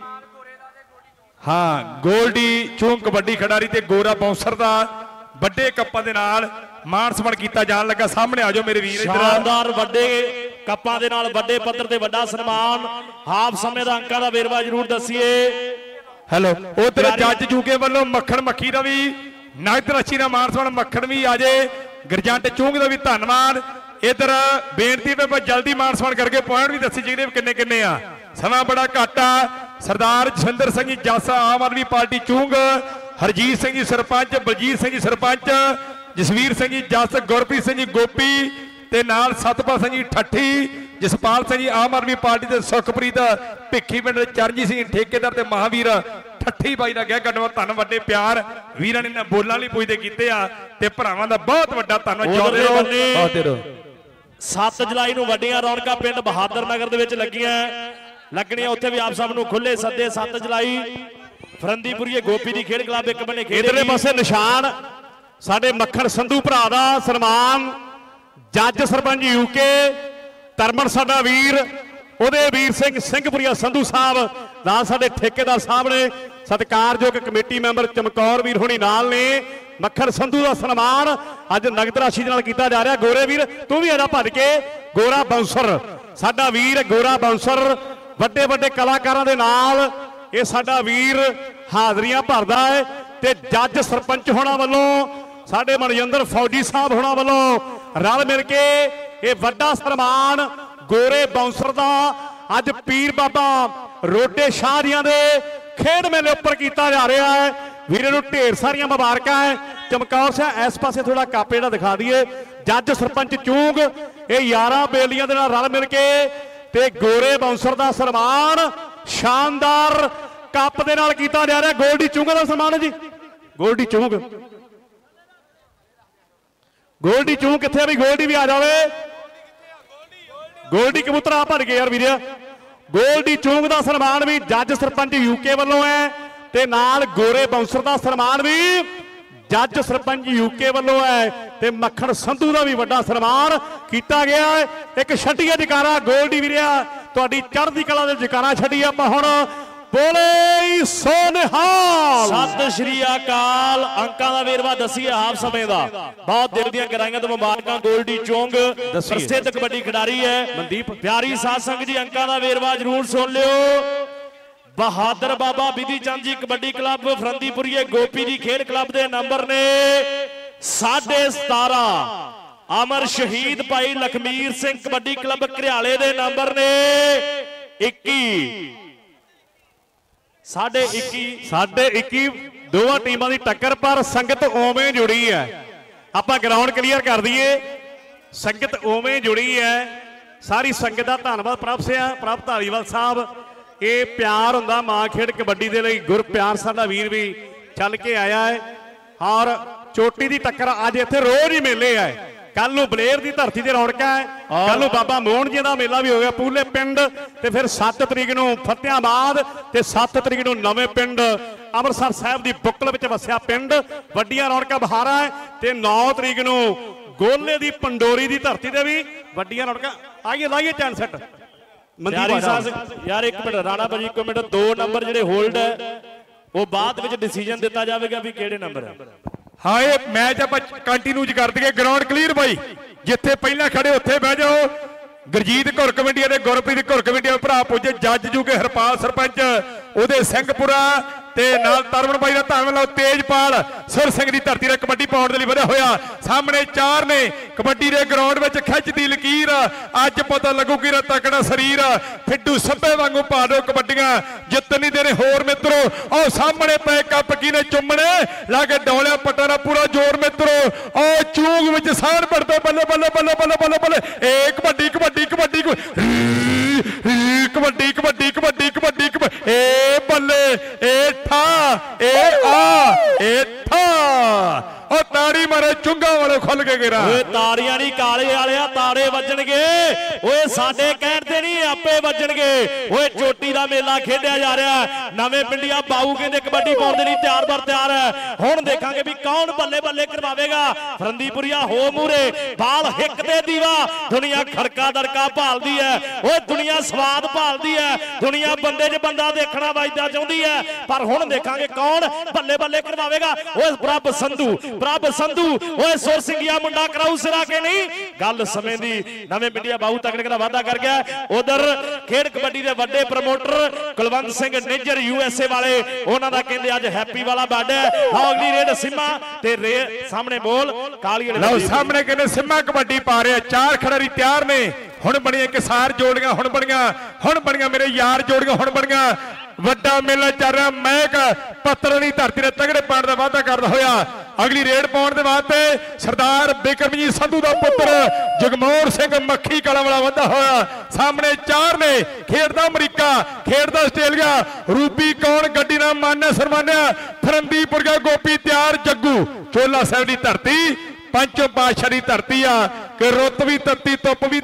Speaker 4: ਹਾਂ ਗੋਲਡੀ ਚੂੰਗ ਕਬੱਡੀ ਖਿਡਾਰੀ ਤੇ ਗੋਰਾ ਬਾਉਂਸਰ ਦਾ ਵੱਡੇ ਕੱਪਾਂ ਦੇ ਨਾਲ ਮਾਣ ਸਨਮਾਨ ਕੀਤਾ ਜਾਣ ਲੱਗਾ। ਸਾਹਮਣੇ ਆ ਜਾਓ ਮੇਰੇ ਵੀਰ।
Speaker 3: ਸ਼ਾਨਦਾਰ ਵੱਡੇ ਕੱਪਾਂ ਦੇ ਨਾਲ ਵੱਡੇ ਪੱਧਰ ਤੇ ਵੱਡਾ ਸਨਮਾਨ। ਹਾਫ ਸਮੇਂ ਦਾ ਅੰਕਾਂ ਦਾ ਵੇਰਵਾ ਜ਼ਰੂਰ ਦੱਸੀਏ।
Speaker 4: ਹੈਲੋ ਉਧਰ ਜੱਜ ਜੂਕੇ ਵੱਲੋਂ ਮੱਖਣ ਮੱਖੀ ਦਾ ਵੀ ਨਗਦ ਰਾਸ਼ੀ ਦਾ ਮਾਣ ਸਨਮਾਨ, ਮੱਖਣ ਵੀ ਆ ਜੇ, ਗਰਜੰਟ ਚੂੰਗ ਦਾ ਵੀ ਧੰਨਵਾਦ। ਇਧਰ ਬੇਨਤੀ ਵੀ ਜਲਦੀ ਮਾਣ ਸਨਮਾਨ ਕਰਕੇ ਪੁਆਇੰਟ ਵੀ ਦੱਸੀ ਜਿਹੜੇ ਕਿੰਨੇ ਕਿੰਨੇ ਆ। ਸਮਾਂ ਬੜਾ ਘੱਟ ਆ। ਸਰਦਾਰ ਜਸਵਿੰਦਰ ਸਿੰਘ ਜੀ ਜੱਸ ਆਮ ਆਦਮੀ ਪਾਰਟੀ ਚੂੰਗ, ਹਰਜੀਤ ਸਿੰਘ ਜੀ ਸਰਪੰਚ, ਬਲਜੀਤ ਸਿੰਘ ਜੀ ਸਰਪੰਚ, ਜਸਵੀਰ ਸਿੰਘ ਜੀ ਜੱਸ, ਗੁਰਪ੍ਰੀਤ ਸਿੰਘ ਜੀ ਗੋਪੀ ਤੇ ਨਾਲ ਸਤਪਾਲ ਸਿੰਘ ਜੀ ਠੱਠੀ, ਜਸਪਾਲ ਸਿੰਘ ਜੀ ਆਮ ਆਦਮੀ ਪਾਰਟੀ ਤੇ ਸੁਖਪ੍ਰੀਤ ਭਿੱਖੀ ਪਿੰਡ ਦੇ ਚਰਨਜੀਤ ਸਿੰਘ ਠੇਕੇਦਾਰ ਤੇ ਮਹਾਵੀਰ ਠੱਠੀ ਬਾਈ ਦਾ ਗਿਆ ਕੱਢਵਾ। ਧੰਨ ਵੱਡੇ ਪਿਆਰ ਵੀਰਾਂ ਨੇ ਬੋਲਾਂ ਲਈ ਪੁੱਛਦੇ ਕੀਤੇ ਆ ਤੇ ਭਰਾਵਾਂ ਦਾ ਬਹੁਤ ਵੱਡਾ ਧੰਨਵਾਦ।
Speaker 3: 7 ਜੁਲਾਈ ਨੂੰ ਵੱਡੀਆਂ ਰੌਣਕਾਂ ਪਿੰਡ ਬਹਾਦਰ ਨਗਰ ਦੇ ਵਿੱਚ ਲੱਗਣੀਆਂ ਉੱਥੇ ਵੀ ਆਪ ਸਭ ਨੂੰ ਖੁੱਲੇ ਸੱਦੇ। 7 ਜੁਲਾਈ ਫਰੰਦੀਪੁਰੀਏ ਗੋਪੀ ਦੀ ਖੇਡ ਕਲੱਬ ਇੱਕ ਬੰਨੇ ਖੇਡ।
Speaker 1: ਇਧਰਲੇ ਪਾਸੇ ਨਿਸ਼ਾਨ ਸਾਡੇ ਮੱਖਣ ਸੰਧੂ ਭਰਾ ਦਾ ਸਨਮਾਨ, ਜੱਜ ਸਰਪੰਚ ਯੂਕੇ ਤਰਮਨ ਸਾਡਾ ਵੀਰ, ਉਹਦੇ ਵੀਰ ਸਿੰਘ ਸਿੰਘਪੁਰੀਆ ਸੰਧੂ ਸਾਹਿਬ ਨਾਲ ਸਾਡੇ ਠੇਕੇਦਾਰ ਸਾਹਿਬ ਨੇ, ਸਤਿਕਾਰਯੋਗ ਕਮੇਟੀ ਮੈਂਬਰ ਚਮਕੌਰ ਵੀਰ ਹੋਣੀ ਨਾਲ ਨੇ। ਮੱਖਣ ਸੰਧੂ ਦਾ ਸਨਮਾਨ ਅੱਜ ਨਗਦ ਰਾਸ਼ੀ ਨਾਲ ਕੀਤਾ ਜਾ ਰਿਹਾ। ਗੋਰੇ ਵੀਰ ਤੂੰ ਵੀ ਆਜਾ ਭੱਜ ਕੇ। ਗੋਰਾ ਬਾਉਂਸਰ ਸਾਡਾ ਵੀਰ, ਗੋਰਾ ਬਾਉਂਸਰ ਵੱਡੇ ਵੱਡੇ ਕਲਾਕਾਰਾਂ ਦੇ ਨਾਲ ਇਹ ਸਾਡਾ ਵੀਰ ਹਾਜ਼ਰੀਆਂ ਭਰਦਾ ਹੈ। ਤੇ ਜੱਜ ਸਰਪੰਚ ਹੋਣਾ ਵੱਲੋਂ ਸਾਡੇ ਮਨਜਿੰਦਰ ਫੌਜੀ ਸਾਹਿਬ ਹੋਣਾ ਵੱਲੋਂ ਰਲ ਮਿਲ ਕੇ ਇਹ ਵੱਡਾ ਸਨਮਾਨ ਗੋਰੇ ਬਾਉਂਸਰ ਦਾ ਅੱਜ ਪੀਰ ਬਾਬਾ ਰੋਡੇ ਸ਼ਾਹ ਦੀਆਂ ਦੇ ਖੇਡ ਮੇਲੇ ਉੱਪਰ ਕੀਤਾ ਜਾ ਰਿਹਾ ਹੈ। ਵੀਰੇ ਨੂੰ ਢੇਰ ਸਾਰੀਆਂ ਮੁਬਾਰਕਾਂ ਹੈ। ਚਮਕੌਰ ਸਿੰਘ ਇਸ ਪਾਸੇ ਥੋੜਾ ਕੱਪ ਜਿਹੜਾ ਦਿਖਾ ਦਈਏ। ਜੱਜ ਸਰਪੰਚ ਚੂੰਗ ਇਹ 11 ਬੇਲੀਆਂ ਦੇ ਨਾਲ ਰਲ ਮਿਲ ਕੇ ਤੇ ਗੋਰੇ ਬਾਉਂਸਰ ਦਾ ਸਨਮਾਨ ਸ਼ਾਨਦਾਰ ਕੱਪ ਦੇ ਨਾਲ ਕੀਤਾ ਜਾ ਰਿਹਾ। ਗੋਲਡੀ ਚੂੰਗ ਦਾ ਸਨਮਾਨ ਹੈ ਜੀ। ਗੋਲਡੀ ਚੂੰਗ, ਗੋਲਡੀ ਚੂੰਗ ਕਿੱਥੇ ਆ ਵੀ? ਗੋਲਡੀ ਵੀ ਆ ਜਾਵੇ। ਗੋਲਡੀ ਕਬੂਤਰ ਆ ਭੱਜ ਗਏ ਯਾਰ ਵੀਰੇ। ਗੋਲਡੀ ਚੂੰਗ ਦਾ ਸਨਮਾਨ ਵੀ ਜੱਜ ਸਰਪੰਚ ਯੂਕੇ ਵੱਲੋਂ ਹੈ ਤੇ ਨਾਲ ਗੋਰੇ ਬਾਉਂਸਰ ਦਾ ਸਨਮਾਨ ਵੀ ਜੱਜ ਸਰਪੰਚ ਯੂਕੇ ਵੱਲੋਂ ਹੈ ਤੇ ਮੱਖਣ ਸੰਧੂ ਦਾ ਵੀ ਵੱਡਾ ਸਨਮਾਨ ਕੀਤਾ ਗਿਆ ਹੈ। ਇੱਕ ਛੱਡੀਆ ਜਕਾਰਾ ਗੋਲਡੀ ਵੀਰਿਆ, ਤੁਹਾਡੀ ਚੜ੍ਹਦੀ ਕਲਾ ਦੇ ਜਕਾਰਾ ਛੱਡੀ ਆਪਾਂ ਹੁਣ ਬੋਲੇ ਸੋ ਨਿਹਾਲ।
Speaker 3: ਸਤਿ ਸ਼੍ਰੀ ਅਕਾਲ। ਅੰਕਾਂ ਦਾ ਵੇਰਵਾ ਦੱਸੀਏ ਹਾਫ ਸਮੇਂ ਦਾ। ਬਹੁਤ ਦਿਲ ਦੀਆਂ ਗਰਾਈਆਂ ਤੋਂ ਮੁਬਾਰਕਾਂ। ਗੋਲਡੀ ਚੋਂਗ ਪ੍ਰਸਿੱਧ ਕਬੱਡੀ ਖਿਡਾਰੀ ਹੈ ਮਨਦੀਪ। ਪਿਆਰੀ ਸਾਧ ਸੰਗਤ ਜੀ ਅੰਕਾਂ ਦਾ ਵੇਰਵਾ ਜ਼ਰੂਰ ਸੁਣ ਲਿਓ। ਬਹਾਦਰ ਬਾਬਾ ਬਿਧੀ ਚੰਦ ਜੀ ਕਬੱਡੀ ਕਲੱਬ ਫਰੰਦੀਪੁਰੀਏ ਗੋਪੀ ਜੀ ਖੇਡ ਕਲੱਬ ਦੇ ਨੰਬਰ ਨੇ 17.5। ਅਮਰ ਸ਼ਹੀਦ ਭਾਈ ਲਖਮੀਰ ਸਿੰਘ ਕਬੱਡੀ ਕਲੱਬ ਘਰਿਆਲੇ ਦੇ ਨੰਬਰ ਨੇ 21।
Speaker 1: 21.5 ਦੋਵਾਂ ਟੀਮਾਂ ਦੀ ਟੱਕਰ, ਪਰ ਸੰਗਤ ਉਵੇਂ ਜੁੜੀ ਹੈ। ਆਪਾਂ ਗਰਾਊਂਡ ਕਲੀਅਰ ਕਰ ਦਈਏ, ਸੰਗਤ ਉਵੇਂ ਜੁੜੀ ਹੈ। ਸਾਰੀ ਸੰਗਤ ਦਾ ਧੰਨਵਾਦ ਪ੍ਰਭ ਧਾਲੀਵਾਲ ਸਾਹਿਬ। ਇਹ ਪਿਆਰ ਹੁੰਦਾ ਮਾਂ ਖੇਡ ਕਬੱਡੀ ਦੇ ਲਈ। ਗੁਰਪਿਆਰ ਸਾਡਾ ਵੀਰ ਵੀ ਚੱਲ ਕੇ ਆਇਆ ਹੈ। ਔਰ ਚੋਟੀ ਦੀ ਟੱਕਰ ਅੱਜ ਇੱਥੇ ਰੋਜ਼ ਹੀ ਮੇਲੇ ਹੈ। ਕੱਲ ਨੂੰ ਬਲੇਰ ਦੀ ਧਰਤੀ ਤੇ ਰੌਣਕਾਂ ਹੈ। ਕੱਲ ਨੂੰ ਬਾਬਾ ਮੋਹਨ ਜੀ ਦਾ ਮੇਲਾ ਵੀ ਹੋ ਗਿਆ ਪੂਲੇ ਪਿੰਡ, ਤੇ ਫਿਰ 7 ਤਰੀਕ ਨੂੰ ਫਤਿਆਬਾਦ ਤੇ 7 ਤਰੀਕ ਨੂੰ ਨਵੇਂ ਪਿੰਡ ਅੰਮ੍ਰਿਤਸਰ ਸਾਹਿਬ ਦੀ ਬੁੱਕਲ ਵਿੱਚ ਵਸਿਆ ਪਿੰਡ। ਵੱਡੀਆਂ ਰੌਣਕਾਂ ਬਹਾਰਾਂ ਹੈ। ਤੇ 9 ਤਰੀਕ ਨੂੰ ਗੋਲੇ ਦੀ ਪੰਡੋਰੀ ਦੀ ਧਰਤੀ ਤੇ ਵੀ ਵੱਡੀਆਂ ਰੌਣਕਾਂ। ਆਈਏ ਲਾਈਏ ਚੈਨ ਸੈੱਟ
Speaker 3: ਯਾਰ। ਇੱਕ ਮਿੰਟ ਰਾਣਾ ਭਾਜੀ, ਇੱਕ ਮਿੰਟ। 2 ਨੰਬਰ ਜਿਹੜੇ ਹੋਲਡ ਹੈ ਉਹ ਬਾਅਦ ਵਿੱਚ ਡਿਸੀਜਨ ਦਿੱਤਾ ਜਾਵੇਗਾ ਵੀ ਕਿਹੜੇ ਨੰਬਰ ਹੈ।
Speaker 4: ਹਾਂ, ਇਹ ਮੈਚ ਆਪਾਂ ਕੰਟੀਨਿਊ ਕਰ ਦਈਏ। ਗਰਾਊਂਡ ਕਲੀਅਰ ਬਾਈ, ਜਿੱਥੇ ਪਹਿਲਾਂ ਖੜੇ ਉੱਥੇ ਬਹਿ ਜਾਓ। ਗੁਰਜੀਤ ਘੁਰ ਕਮੇਟੀਆਂ ਦੇ ਗੁਰਪ੍ਰੀਤ ਘੁਰ ਕਮੇਟੀਆਂ ਭਰਾ ਪੁੱਜੇ। ਜੱਜ ਜੂਕੇ ਹਰਪਾਲ ਸਰਪੰਚ ਉਹਦੇ ਸਿੰਘਪੁਰਾ ਤੇ ਨਾਲ ਤਰਵਣ ਬਾਈ ਦਾ ਧੰਨਵਾਦ। ਤੇਜਪਾਲ ਸੁਰ ਸਿੰਘ ਦੀ ਧਰਤੀ ਤੇ ਕਬੱਡੀ ਪਾਉਣ ਦੇ ਲਈ ਵਧਿਆ ਹੋਇਆ। ਸਾਹਮਣੇ 4 ਨੇ ਕਬੱਡੀ ਦੇ ਗਰਾਊਂਡ ਵਿੱਚ ਖਿੱਚਦੀ ਲਕੀਰ। ਅੱਜ ਪਤਾ ਲੱਗੂ ਕਿ ਤਕੜਾ ਸਰੀਰ ਫਿੱਡੂ ਸੱਭੇ ਵਾਂਗੂ ਪਾ ਦਿਓ ਕਬੱਡੀਆਂ ਜਿੱਤ ਨਹੀਂ ਦੇਣੇ ਹੋਰ ਮਿੱਤਰੋ। ਉਹ ਸਾਹਮਣੇ ਪਏ ਕੱਪ ਕਿਨੇ ਚੁੰਮਣੇ ਲਾ ਕੇ ਡੌਲਿਆ ਪੱਟਾਂ ਦਾ ਪੂਰਾ ਜ਼ੋਰ ਮਿੱਤਰੋ। ਉਹ ਚੂਗ ਵਿੱਚ ਸਾਨ ਪੜਦੇ ਬੱਲੇ ਬੱਲੇ ਬੱਲੇ ਬੱਲੇ ਬੱਲੇ ਬੱਲੇ। ਇਹ ਕਬੱਡੀ ਕਬੱਡੀ ਕਬੱਡੀ ਕਬੱਡੀ ਕਬੱਡੀ ਕਬੱਡੀ ਕਬੱਡੀ ਏ ਬੱਲੇ ਏ ਠਾ ਏ ਆ ਏ ਠਾ। ਉਹ ਤਾੜੀ ਮਾਰੇ ਚੁੰਗਾ ਵਾਲੇ ਖੁੱਲ ਕੇ ਗਿਰਾ।
Speaker 3: ਓਏ ਤਾੜੀਆਂ ਨਹੀਂ ਕਾਲੇ ਵਾਲਿਆ, ਤਾੜੇ ਵੱਜਣਗੇ। ਓਏ ਸਾਡੇ ਕਹਿਣ ਤੇ ਨਹੀਂ ਆਪੇ ਵੱਜਣਗੇ। ਓਏ ਚੋਟੀ ਦਾ ਮੇਲਾ ਖੇਡਿਆ ਜਾ ਰਿਹਾ। ਨਵੇਂ ਪਿੰਡੀਆਂ ਬਾਊ ਕਹਿੰਦੇ ਕਬੱਡੀ ਪਾਉਣ ਦੇ ਲਈ ਤਿਆਰ ਹੈ। ਹੁਣ ਦੇਖਾਂਗੇ ਵੀ ਕੌਣ ਬੱਲੇ ਬੱਲੇ ਕਰਵਾਵੇਗਾ। ਫਰੰਦੀਪੁਰੀਆ ਹੋ ਮੂਰੇ ਬਾਲ ਹਿੱਕ ਤੇ ਦੀਵਾ। ਦੁਨੀਆ ਖੜਕਾ ਦੜਕਾ ਭਾਲਦੀ ਹੈ। ਓਏ ਦੁਨੀਆ ਸਵਾਦ ਭਾਲਦੀ ਹੈ। ਦੁਨੀਆ ਬੰਦੇ 'ਚ ਬੰਦਾ ਦੇਖਣਾ ਵੱਜਦਾ ਚਾਹੁੰਦੀ ਹੈ। ਪਰ ਹੁਣ ਦੇਖਾਂਗੇ ਕੌਣ ਬੱਲੇ ਬੱਲੇ ਕਰਵਾਵੇਗਾ। ਓਏ ਪ੍ਰਭ ਸੰਧੂ ਓਏ ਸੁਰ ਸਿੰਘਿਆ ਮੁੰਡਾ ਕਰਾਊ ਸਿਰਾ ਕੇ ਨਹੀਂ। ਗੱਲ ਸਮੇਂ ਦੀ। ਨਵੇਂ ਪਿੰਡੀਆ ਬਾਹੂ ਤਕੜੇ ਦਾ ਵਾਅਦਾ ਕਰ ਗਿਆ। ਉਧਰ ਖੇਡ ਕਬੱਡੀ ਦੇ ਵੱਡੇ ਪ੍ਰਮੋਟਰ ਕੁਲਵੰਤ ਸਿੰਘ ਨੇਜਰ USA ਵਾਲੇ, ਉਹਨਾਂ ਦਾ ਕਹਿੰਦੇ ਅੱਜ ਹੈਪੀ ਵਾਲਾ ਬਰਥਡੇ ਹੈ। ਅਗਲੀ ਰੇਡ ਸਿੰਮਾ ਤੇ ਸਾਹਮਣੇ ਬੋਲ ਕਾਲੀ ਵਾਲੇ
Speaker 4: ਲਓ ਸਾਹਮਣੇ ਕਹਿੰਦੇ ਸਿੰਮਾ ਕਬੱਡੀ ਪਾ ਰਿਹਾ। 4 ਖਿਡਾਰੀ ਤਿਆਰ ਨੇ। ਹੁਣ ਬਣੀਆਂ ਕਿਸਾਰ ਜੋੜੀਆਂ, ਹੁਣ ਬਣੀਆਂ ਮੇਰੇ ਯਾਰ ਜੋੜੀਆਂ, ਹੁਣ ਬਣੀਆਂ। ਵੱਡਾ ਮੇਲਾ ਚੱਲ ਰਿਹਾ। ਮਹਿਕ ਪੱਤਰ ਦੀ ਧਰਤੀ ਤੇ ਤਗੜੇ ਪਾਉਣ ਦਾ ਵਾਅਦਾ ਕਰਦਾ ਹੋਇਆ। ਅਗਲੀ ਰੇਡ ਪਾਉਣ ਦੇ ਵਾਸਤੇ ਸਰਦਾਰ ਬਿਕਰਮਜੀਤ ਸੰਧੂ ਦਾ ਪੁੱਤਰ ਜਗਮੋਹਨ ਸਿੰਘ ਮੱਖੀ ਕਲਾ ਵਾਲਾ ਵਧਾ ਹੋਇਆ। ਸਾਹਮਣੇ 4 ਨੇ। ਖੇਡਦਾ ਅਮਰੀਕਾ, ਖੇਡਦਾ ਆਸਟ੍ਰੇਲੀਆ। ਰੂਬੀ ਕੌਣ ਗੱਡੀ ਨਾਲ ਮਾਨਿਆ ਸਨਮਾਨਿਆ। ਫਰੰਦੀਪੁਰੀਆ ਗੋਪੀ ਤਿਆਰ। ਜੱਗੂ ਚੋਲਾ ਸਾਹਿਬ ਦੀ ਧਰਤੀ, ਪੰਚੋ ਪਾਤਸ਼ਾਹ ਦੀ ਧਰਤੀ ਆ ਕਿ ਰੁੱਤ ਵੀ ਤੱਤੀ ਧੁੱਪ ਵੀ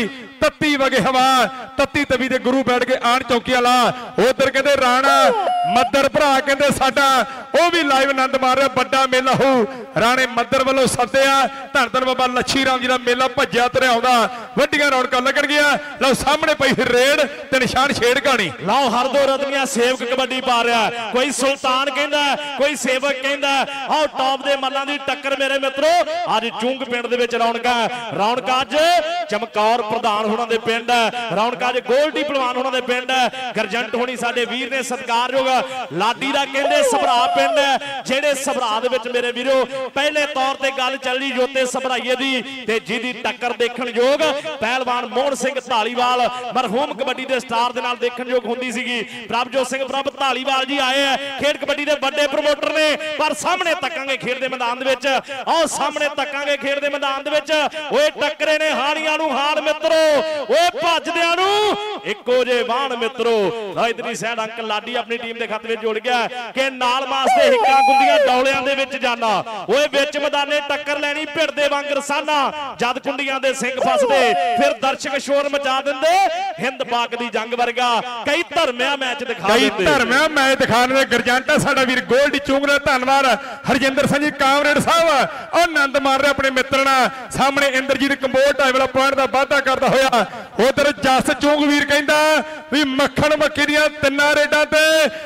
Speaker 4: ਤੱਤੀ ਵਗੇ ਹਵਾ। ਤੱਤੀ ਤਵੀ ਦੇ ਗੁਰੂ ਬੈਠ ਕੇ ਆਣ ਚੌਕੀ ਵਾਲਾ। ਉਧਰ ਕਹਿੰਦੇ ਰਾਣਾ ਮੱਦਰ ਭਰਾ ਕਹਿੰਦੇ ਸਾਡਾ, ਉਹ ਵੀ ਲਾਈਵ ਆਨੰਦ ਮਾਰ ਰਿਹਾ। ਵੱਡਾ ਮੇਲਾ ਹੋ ਰਾਣੇ ਮੱਦਰ ਵੱਲੋਂ ਸੱਦਿਆ। ਧੰਨ ਧੰਨ ਬਾਬਾ ਲੱਛੀ ਰਾਮ ਜੀ ਦਾ ਮੇਲਾ ਭੱਜਿਆ ਤੁਰਿਆ ਆਉਂਦਾ। ਵੱਡੀਆਂ ਰੌਣਕਾਂ ਲੱਗਣਗੀਆਂ। ਲਓ ਸਾਹਮਣੇ ਪਈ ਰੇਡ ਤੇ ਨਿਸ਼ਾਨ ਛੇੜ ਗਾਣੀ।
Speaker 3: ਲਓ ਹਰ ਦੋ ਰਤਨੀਆਂ ਸੇਵਕ ਕਬੱਡੀ ਪਾ ਰਿਹਾ। ਕੋਈ ਸੁਲਤਾਨ ਕਹਿੰਦਾ, ਕੋਈ ਸੇਵਕ ਕਹਿੰਦਾ। ਆਓ ਟੌਪ ਦੇ ਮੱਲਾਂ ਦੀ ਟੱਕਰ ਮੇਰੇ ਮਿੱਤਰੋ। ਅੱਜ ਚੁੰਗ ਪਿੰਡ ਦੇ ਵਿੱਚ ਰੌਣਕਾਂ ਅੱਜ ਚਮਕੌਰ ਪ੍ਰਧਾਨ ਹੋਣਾ ਦੇ ਪਿੰਡ। ਰੌਣਕਾਂ ਅੱਜ ਗੋਲਡੀ ਪਹਿਲਵਾਨ ਹੋਣਾ ਦੇ ਪਿੰਡ। ਗਰਜੰਟ ਹੋਣੀ ਸਾਡੇ ਵੀਰ ਨੇ ਸਤਿਕਾਰਯੋਗ ਲਾਡੀ ਦਾ ਕਹਿੰਦੇ ਸਭਰਾ ਪਿੰਡ, ਜਿਹੜੇ ਸਭਰਾ ਦੇ ਵਿੱਚ ਮੇਰੇ ਵੀਰੋ ਪਹਿਲੇ ਤੌਰ ਤੇ ਗੱਲ ਚੱਲੀ ਜੋਤੇ ਸਭਰਾਈਏ ਦੀ ਤੇ ਜਿਹਦੀ ਟੱਕਰ ਦੇਖਣਯੋਗ ਪਹਿਲਵਾਨ ਮੋਹਨ ਸਿੰਘ ਢਾਲੀਵਾਲ ਮਰਹੂਮ ਕਬੱਡੀ ਦੇ ਸਟਾਰ ਦੇ ਨਾਲ ਦੇਖਣਯੋਗ ਹੁੰਦੀ ਸੀਗੀ। ਪ੍ਰਭਜੋਤ ਸਿੰਘ ਪ੍ਰਭ ਢਾਲੀਵਾਲ ਜੀ ਆਏ ਆ। ਖੇਡ ਕਬੱਡੀ ਦੇ ਵੱਡੇ ਪ੍ਰਮੋਟਰ ਨੇ। ਪਰ ਸਾਹਮਣੇ ਤੱਕਾਂਗੇ ਖੇਡ ਦੇ ਮੈਦਾਨ ਦੇ ਵਿੱਚ। ਆਓ ਸਾਹਮਣੇ ਤੱਕਾਂਗੇ ਖੇਡ ਦੇ ਮੈਦਾਨ ਦੇ ਵਿੱਚ। ਓਏ ਟੱਕਰੇ ਨੇ ਹਾਣੀਆਂ ਨੂੰ ਹਾਣ ਮਿੱਤਰੋ। ਓਏ ਭੱਜਦਿਆਂ ਨੂੰ ਇੱਕੋ ਜੇ ਬਾਣ ਮਿੱਤਰੋ। ਇਧਰਲੀ ਸਾਈਡ ਅੰਕਲ ਲਾਡੀ ਆਪਣੀ ਟੀਮ ਦੇ ਖਾਤੇ ਵਿੱਚ ਜੁੜ ਗਿਆ ਕਿ ਨਾਲ ਮਾਸਤੇ ਹਿੱਕਾਂ ਗੁੰਦੀਆਂ ਡੌਲਿਆਂ ਦੇ ਵਿੱਚ ਜਾਣਾ। ਓਏ ਵਿੱਚ ਮੈਦਾਨੇ ਟੱਕਰ ਲੈਣੀ ਭਿੜਦੇ ਵਾਂਗ ਰਸਾਨਾ। ਜਦ ਕੁੰਡੀਆਂ ਦੇ ਸਿੰਘ ਫਸਦੇ ਫਿਰ ਦਰਸ਼ਕ ਸ਼ੋਰ ਮਚਾ ਦਿੰਦੇ। ਹਿੰਦ ਪਾਕ ਦੀ ਜੰਗ ਵਰਗਾ ਕਈ ਧਰਮਿਆ ਮੈਚ ਦਿਖਾ
Speaker 4: ਦਿੰਦੇ। ਗਰਜੰਟਾ ਸਾਡਾ ਵੀਰ ਗੋਲਡੀ ਚੁੰਗ ਦਾ ਧੰਨਵਾਦ। ਹਰਜਿੰਦਰ ਸਿੰਘ ਜੀ ਕਾਮਰੇਡ ਸਾਹਿਬ ਆਨੰਦ ਮਾਰ ਰਹੇ ਆਪਣੇ ਮਿੱਤਰ ਨਾਲ। ਸਾਹਮਣੇ ਇੰਦਰਜੀਤ ਕੰਬੋਜ ਢਾਈ ਵਾਲਾ ਪੁਆਇੰਟ ਦਾ ਵਾਧਾ ਕਰਦਾ ਹੋਇਆ। ਉਧਰ ਜਸ ਚੁੰਗ ਵੀਰ ਕਹਿੰਦਾ ਵੀ ਮੱਖਣ ਮੱਖੀ ਦੀਆਂ ਤਿੰਨਾਂ ਰੇਡਾਂ ਤੇ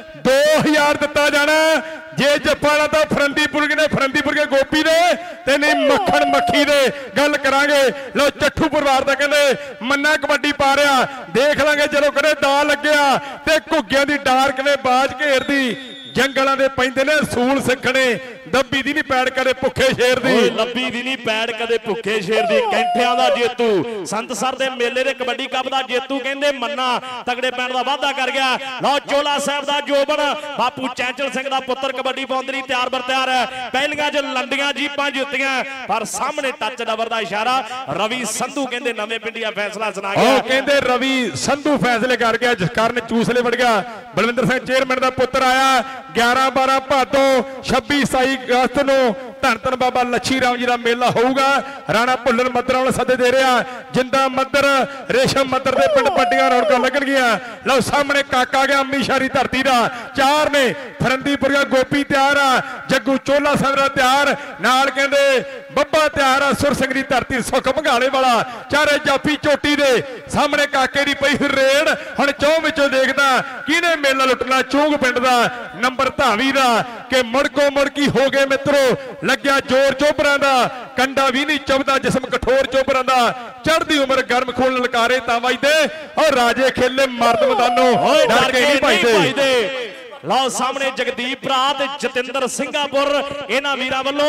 Speaker 4: 2000 ਦਿੱਤਾ ਜਾਣਾ। ਜੇ ਜੱਫਾ ਤਾਂ ਫਰੰਦੀਪੁਰ ਕੇ ਗੋਪੀ ਦੇ ਤੇ ਨਹੀਂ ਮੱਖਣ ਮੱਖੀ ਦੇ ਗੱਲ ਕਰਾਂਗੇ। ਲਓ ਚੱਠੂ ਪਰਿਵਾਰ ਦਾ ਕਹਿੰਦੇ ਮੰਨਾ ਕਬੱਡੀ ਪਾ ਰਿਹਾ, ਦੇਖ ਲਾਂਗੇ ਜਦੋਂ ਕਦੇ ਦਾ ਲੱਗਿਆ ਤੇ ਘੁੱਗਿਆਂ ਦੀ ਡਾਰ ਕਿਵੇਂ ਬਾਜ ਘੇਰਦੀ। ਜੰਗਲਾਂ ਦੇ ਪੈਂਦੇ ਨੇ ਅਸੂਲ ਸਿੱਖਣੇ, ਦੱਬੀ ਦੀ ਨਹੀਂ ਪੈੜ ਕਦੇ ਭੁੱਖੇ ਸ਼ੇਰ ਦੀ,
Speaker 3: ਲੱਭੀ ਦੀ ਨਹੀਂ ਪੈੜ ਕਦੇ ਭੁੱਖੇ ਸ਼ੇਰ ਦੀ। ਕੈਂਠਿਆਂ ਦਾ ਜੇਤੂ, ਸੰਤਸਰ ਦੇ ਮੇਲੇ ਦੇ ਕਬੱਡੀ ਕੱਪ ਦਾ ਜੇਤੂ ਕਹਿੰਦੇ ਮੰਨਾ ਤਗੜੇ ਪੈਣ ਦਾ ਵਾਅਦਾ ਕਰ ਗਿਆ। ਲਓ ਚੋਲਾ ਸਾਹਿਬ ਦਾ ਜੋਬਨ ਬਾਪੂ ਚੈਂਚਲ ਸਿੰਘ ਦਾ ਪੁੱਤਰ ਕਬੱਡੀ ਪਾਉਣ ਦੇ ਲਈ ਤਿਆਰ ਬਰ ਤਿਆਰ ਹੈ। ਪਹਿਲੀਆਂ ਚ ਲੰਡੀਆਂ ਜੀਪਾਂ ਜਿੱਤੀਆਂ ਪਰ ਸਾਹਮਣੇ ਟੱਚ ਡਬਰ ਦਾ ਇਸ਼ਾਰਾ। ਰਵੀ ਸੰਧੂ ਕਹਿੰਦੇ ਨਵੇਂ ਪਿੰਡੀਆ ਫੈਸਲਾ ਸੁਣਾ ਗਿਆ।
Speaker 4: ਕਹਿੰਦੇ ਰਵੀ ਸੰਧੂ ਫੈਸਲੇ ਕਰ ਗਿਆ, ਜਿਸ ਕਾਰਨ ਚੂਸਲੇ ਵੜ ਗਿਆ। ਬਲਵਿੰਦਰ ਸਿੰਘ ਚੇਅਰਮੈਨ ਦਾ ਪੁੱਤਰ ਆਇਆ। 11-12 ਭਾਦੋਂ 26-27 ਅਗਸਤ ਨੂੰ ਧੰਨ ਧੰਨ ਬਾਬਾ ਲੱਛੀ ਰਾਮ ਜੀ ਦਾ ਮੇਲਾ ਹੋਊਗਾ। ਰਾਣਾ ਭੁੱਲਰ ਮੱਦਰਾਂ ਵਾਲਾ ਸੱਦੇ ਦੇ ਰਿਹਾ। ਜਿੰਦਾ ਮੱਦਰ ਰੇਸ਼ਮ ਮੱਦਰ ਦੇ ਪਿੰਡ ਪੱਡੀਆਂ ਰੌਣਕਾਂ ਲੱਗਣਗੀਆਂ। ਲਓ ਸਾਹਮਣੇ ਕਾਕਾ ਗਿਆ ਅੰਮ੍ਰਿਤਸਰੀ ਧਰਤੀ ਦਾ। ਚਾਰ ਨੇ ਫਰੰਦੀਪੁਰੀਆ ਗੋਪੀ ਤਿਆਰ ਆ, ਜੱਗੂ ਚੋਲਾ ਸੰਗਰਾ ਤਿਆਰ, ਨਾਲ ਕਹਿੰਦੇ ਬੱਬਾ ਤਿਆਰ ਆ ਸੁਰ ਸਿੰਘ ਦੀ ਧਰਤੀ ਸੁੱਖ ਭੰਗਾਲੇ ਵਾਲਾ। ਚਾਰੇ ਜਾਫੀ ਚੋਟੀ ਦੇ ਸਾਹਮਣੇ ਕਾਕੇ ਦੀ ਪਈ ਰੇਡ। ਹੁਣ ਚੌਂ ਵਿੱਚੋਂ ਦੇਖਦਾ ਕਿਹਨੇ ਮੇਲਾ ਲੁੱਟਣਾ। ਚੂੰਗ ਪਿੰਡ ਦਾ ਨੰਬਰ ਧਾਵੀ ਦਾ ਕਿ ਮੁੜਕੋ ਮੁੜਕੀ ਹੋ ਗਏ ਮਿੱਤਰੋ। ਲੱਗਿਆ ਜ਼ੋਰ ਚੋਬਰਾਂ ਦਾ, ਕੰਡਾ ਵੀ ਨਹੀਂ ਚੁੱਭਦਾ ਜਿਸਮ ਕਠੋਰ ਚੋਬਰਾਂ ਦਾ। ਚੜ੍ਹਦੀ ਉਮਰ ਗਰਮ ਖੂਨ ਲਲਕਾਰੇ ਤਾਂ ਵੱਜਦੇ ਔਰ ਰਾਜੇ ਖੇਲੇ ਮਰਦ ਮੈਦਾਨੋਂ ਡਰ ਕੇ ਨਹੀਂ ਭਜਦੇ।
Speaker 3: ਲਓ ਸਾਹਮਣੇ ਜਗਦੀਪ ਭਰਾ ਤੇ ਜਤਿੰਦਰ ਸਿੰਘਾਪੁਰ ਇਹਨਾਂ ਵੀਰਾਂ ਵੱਲੋਂ।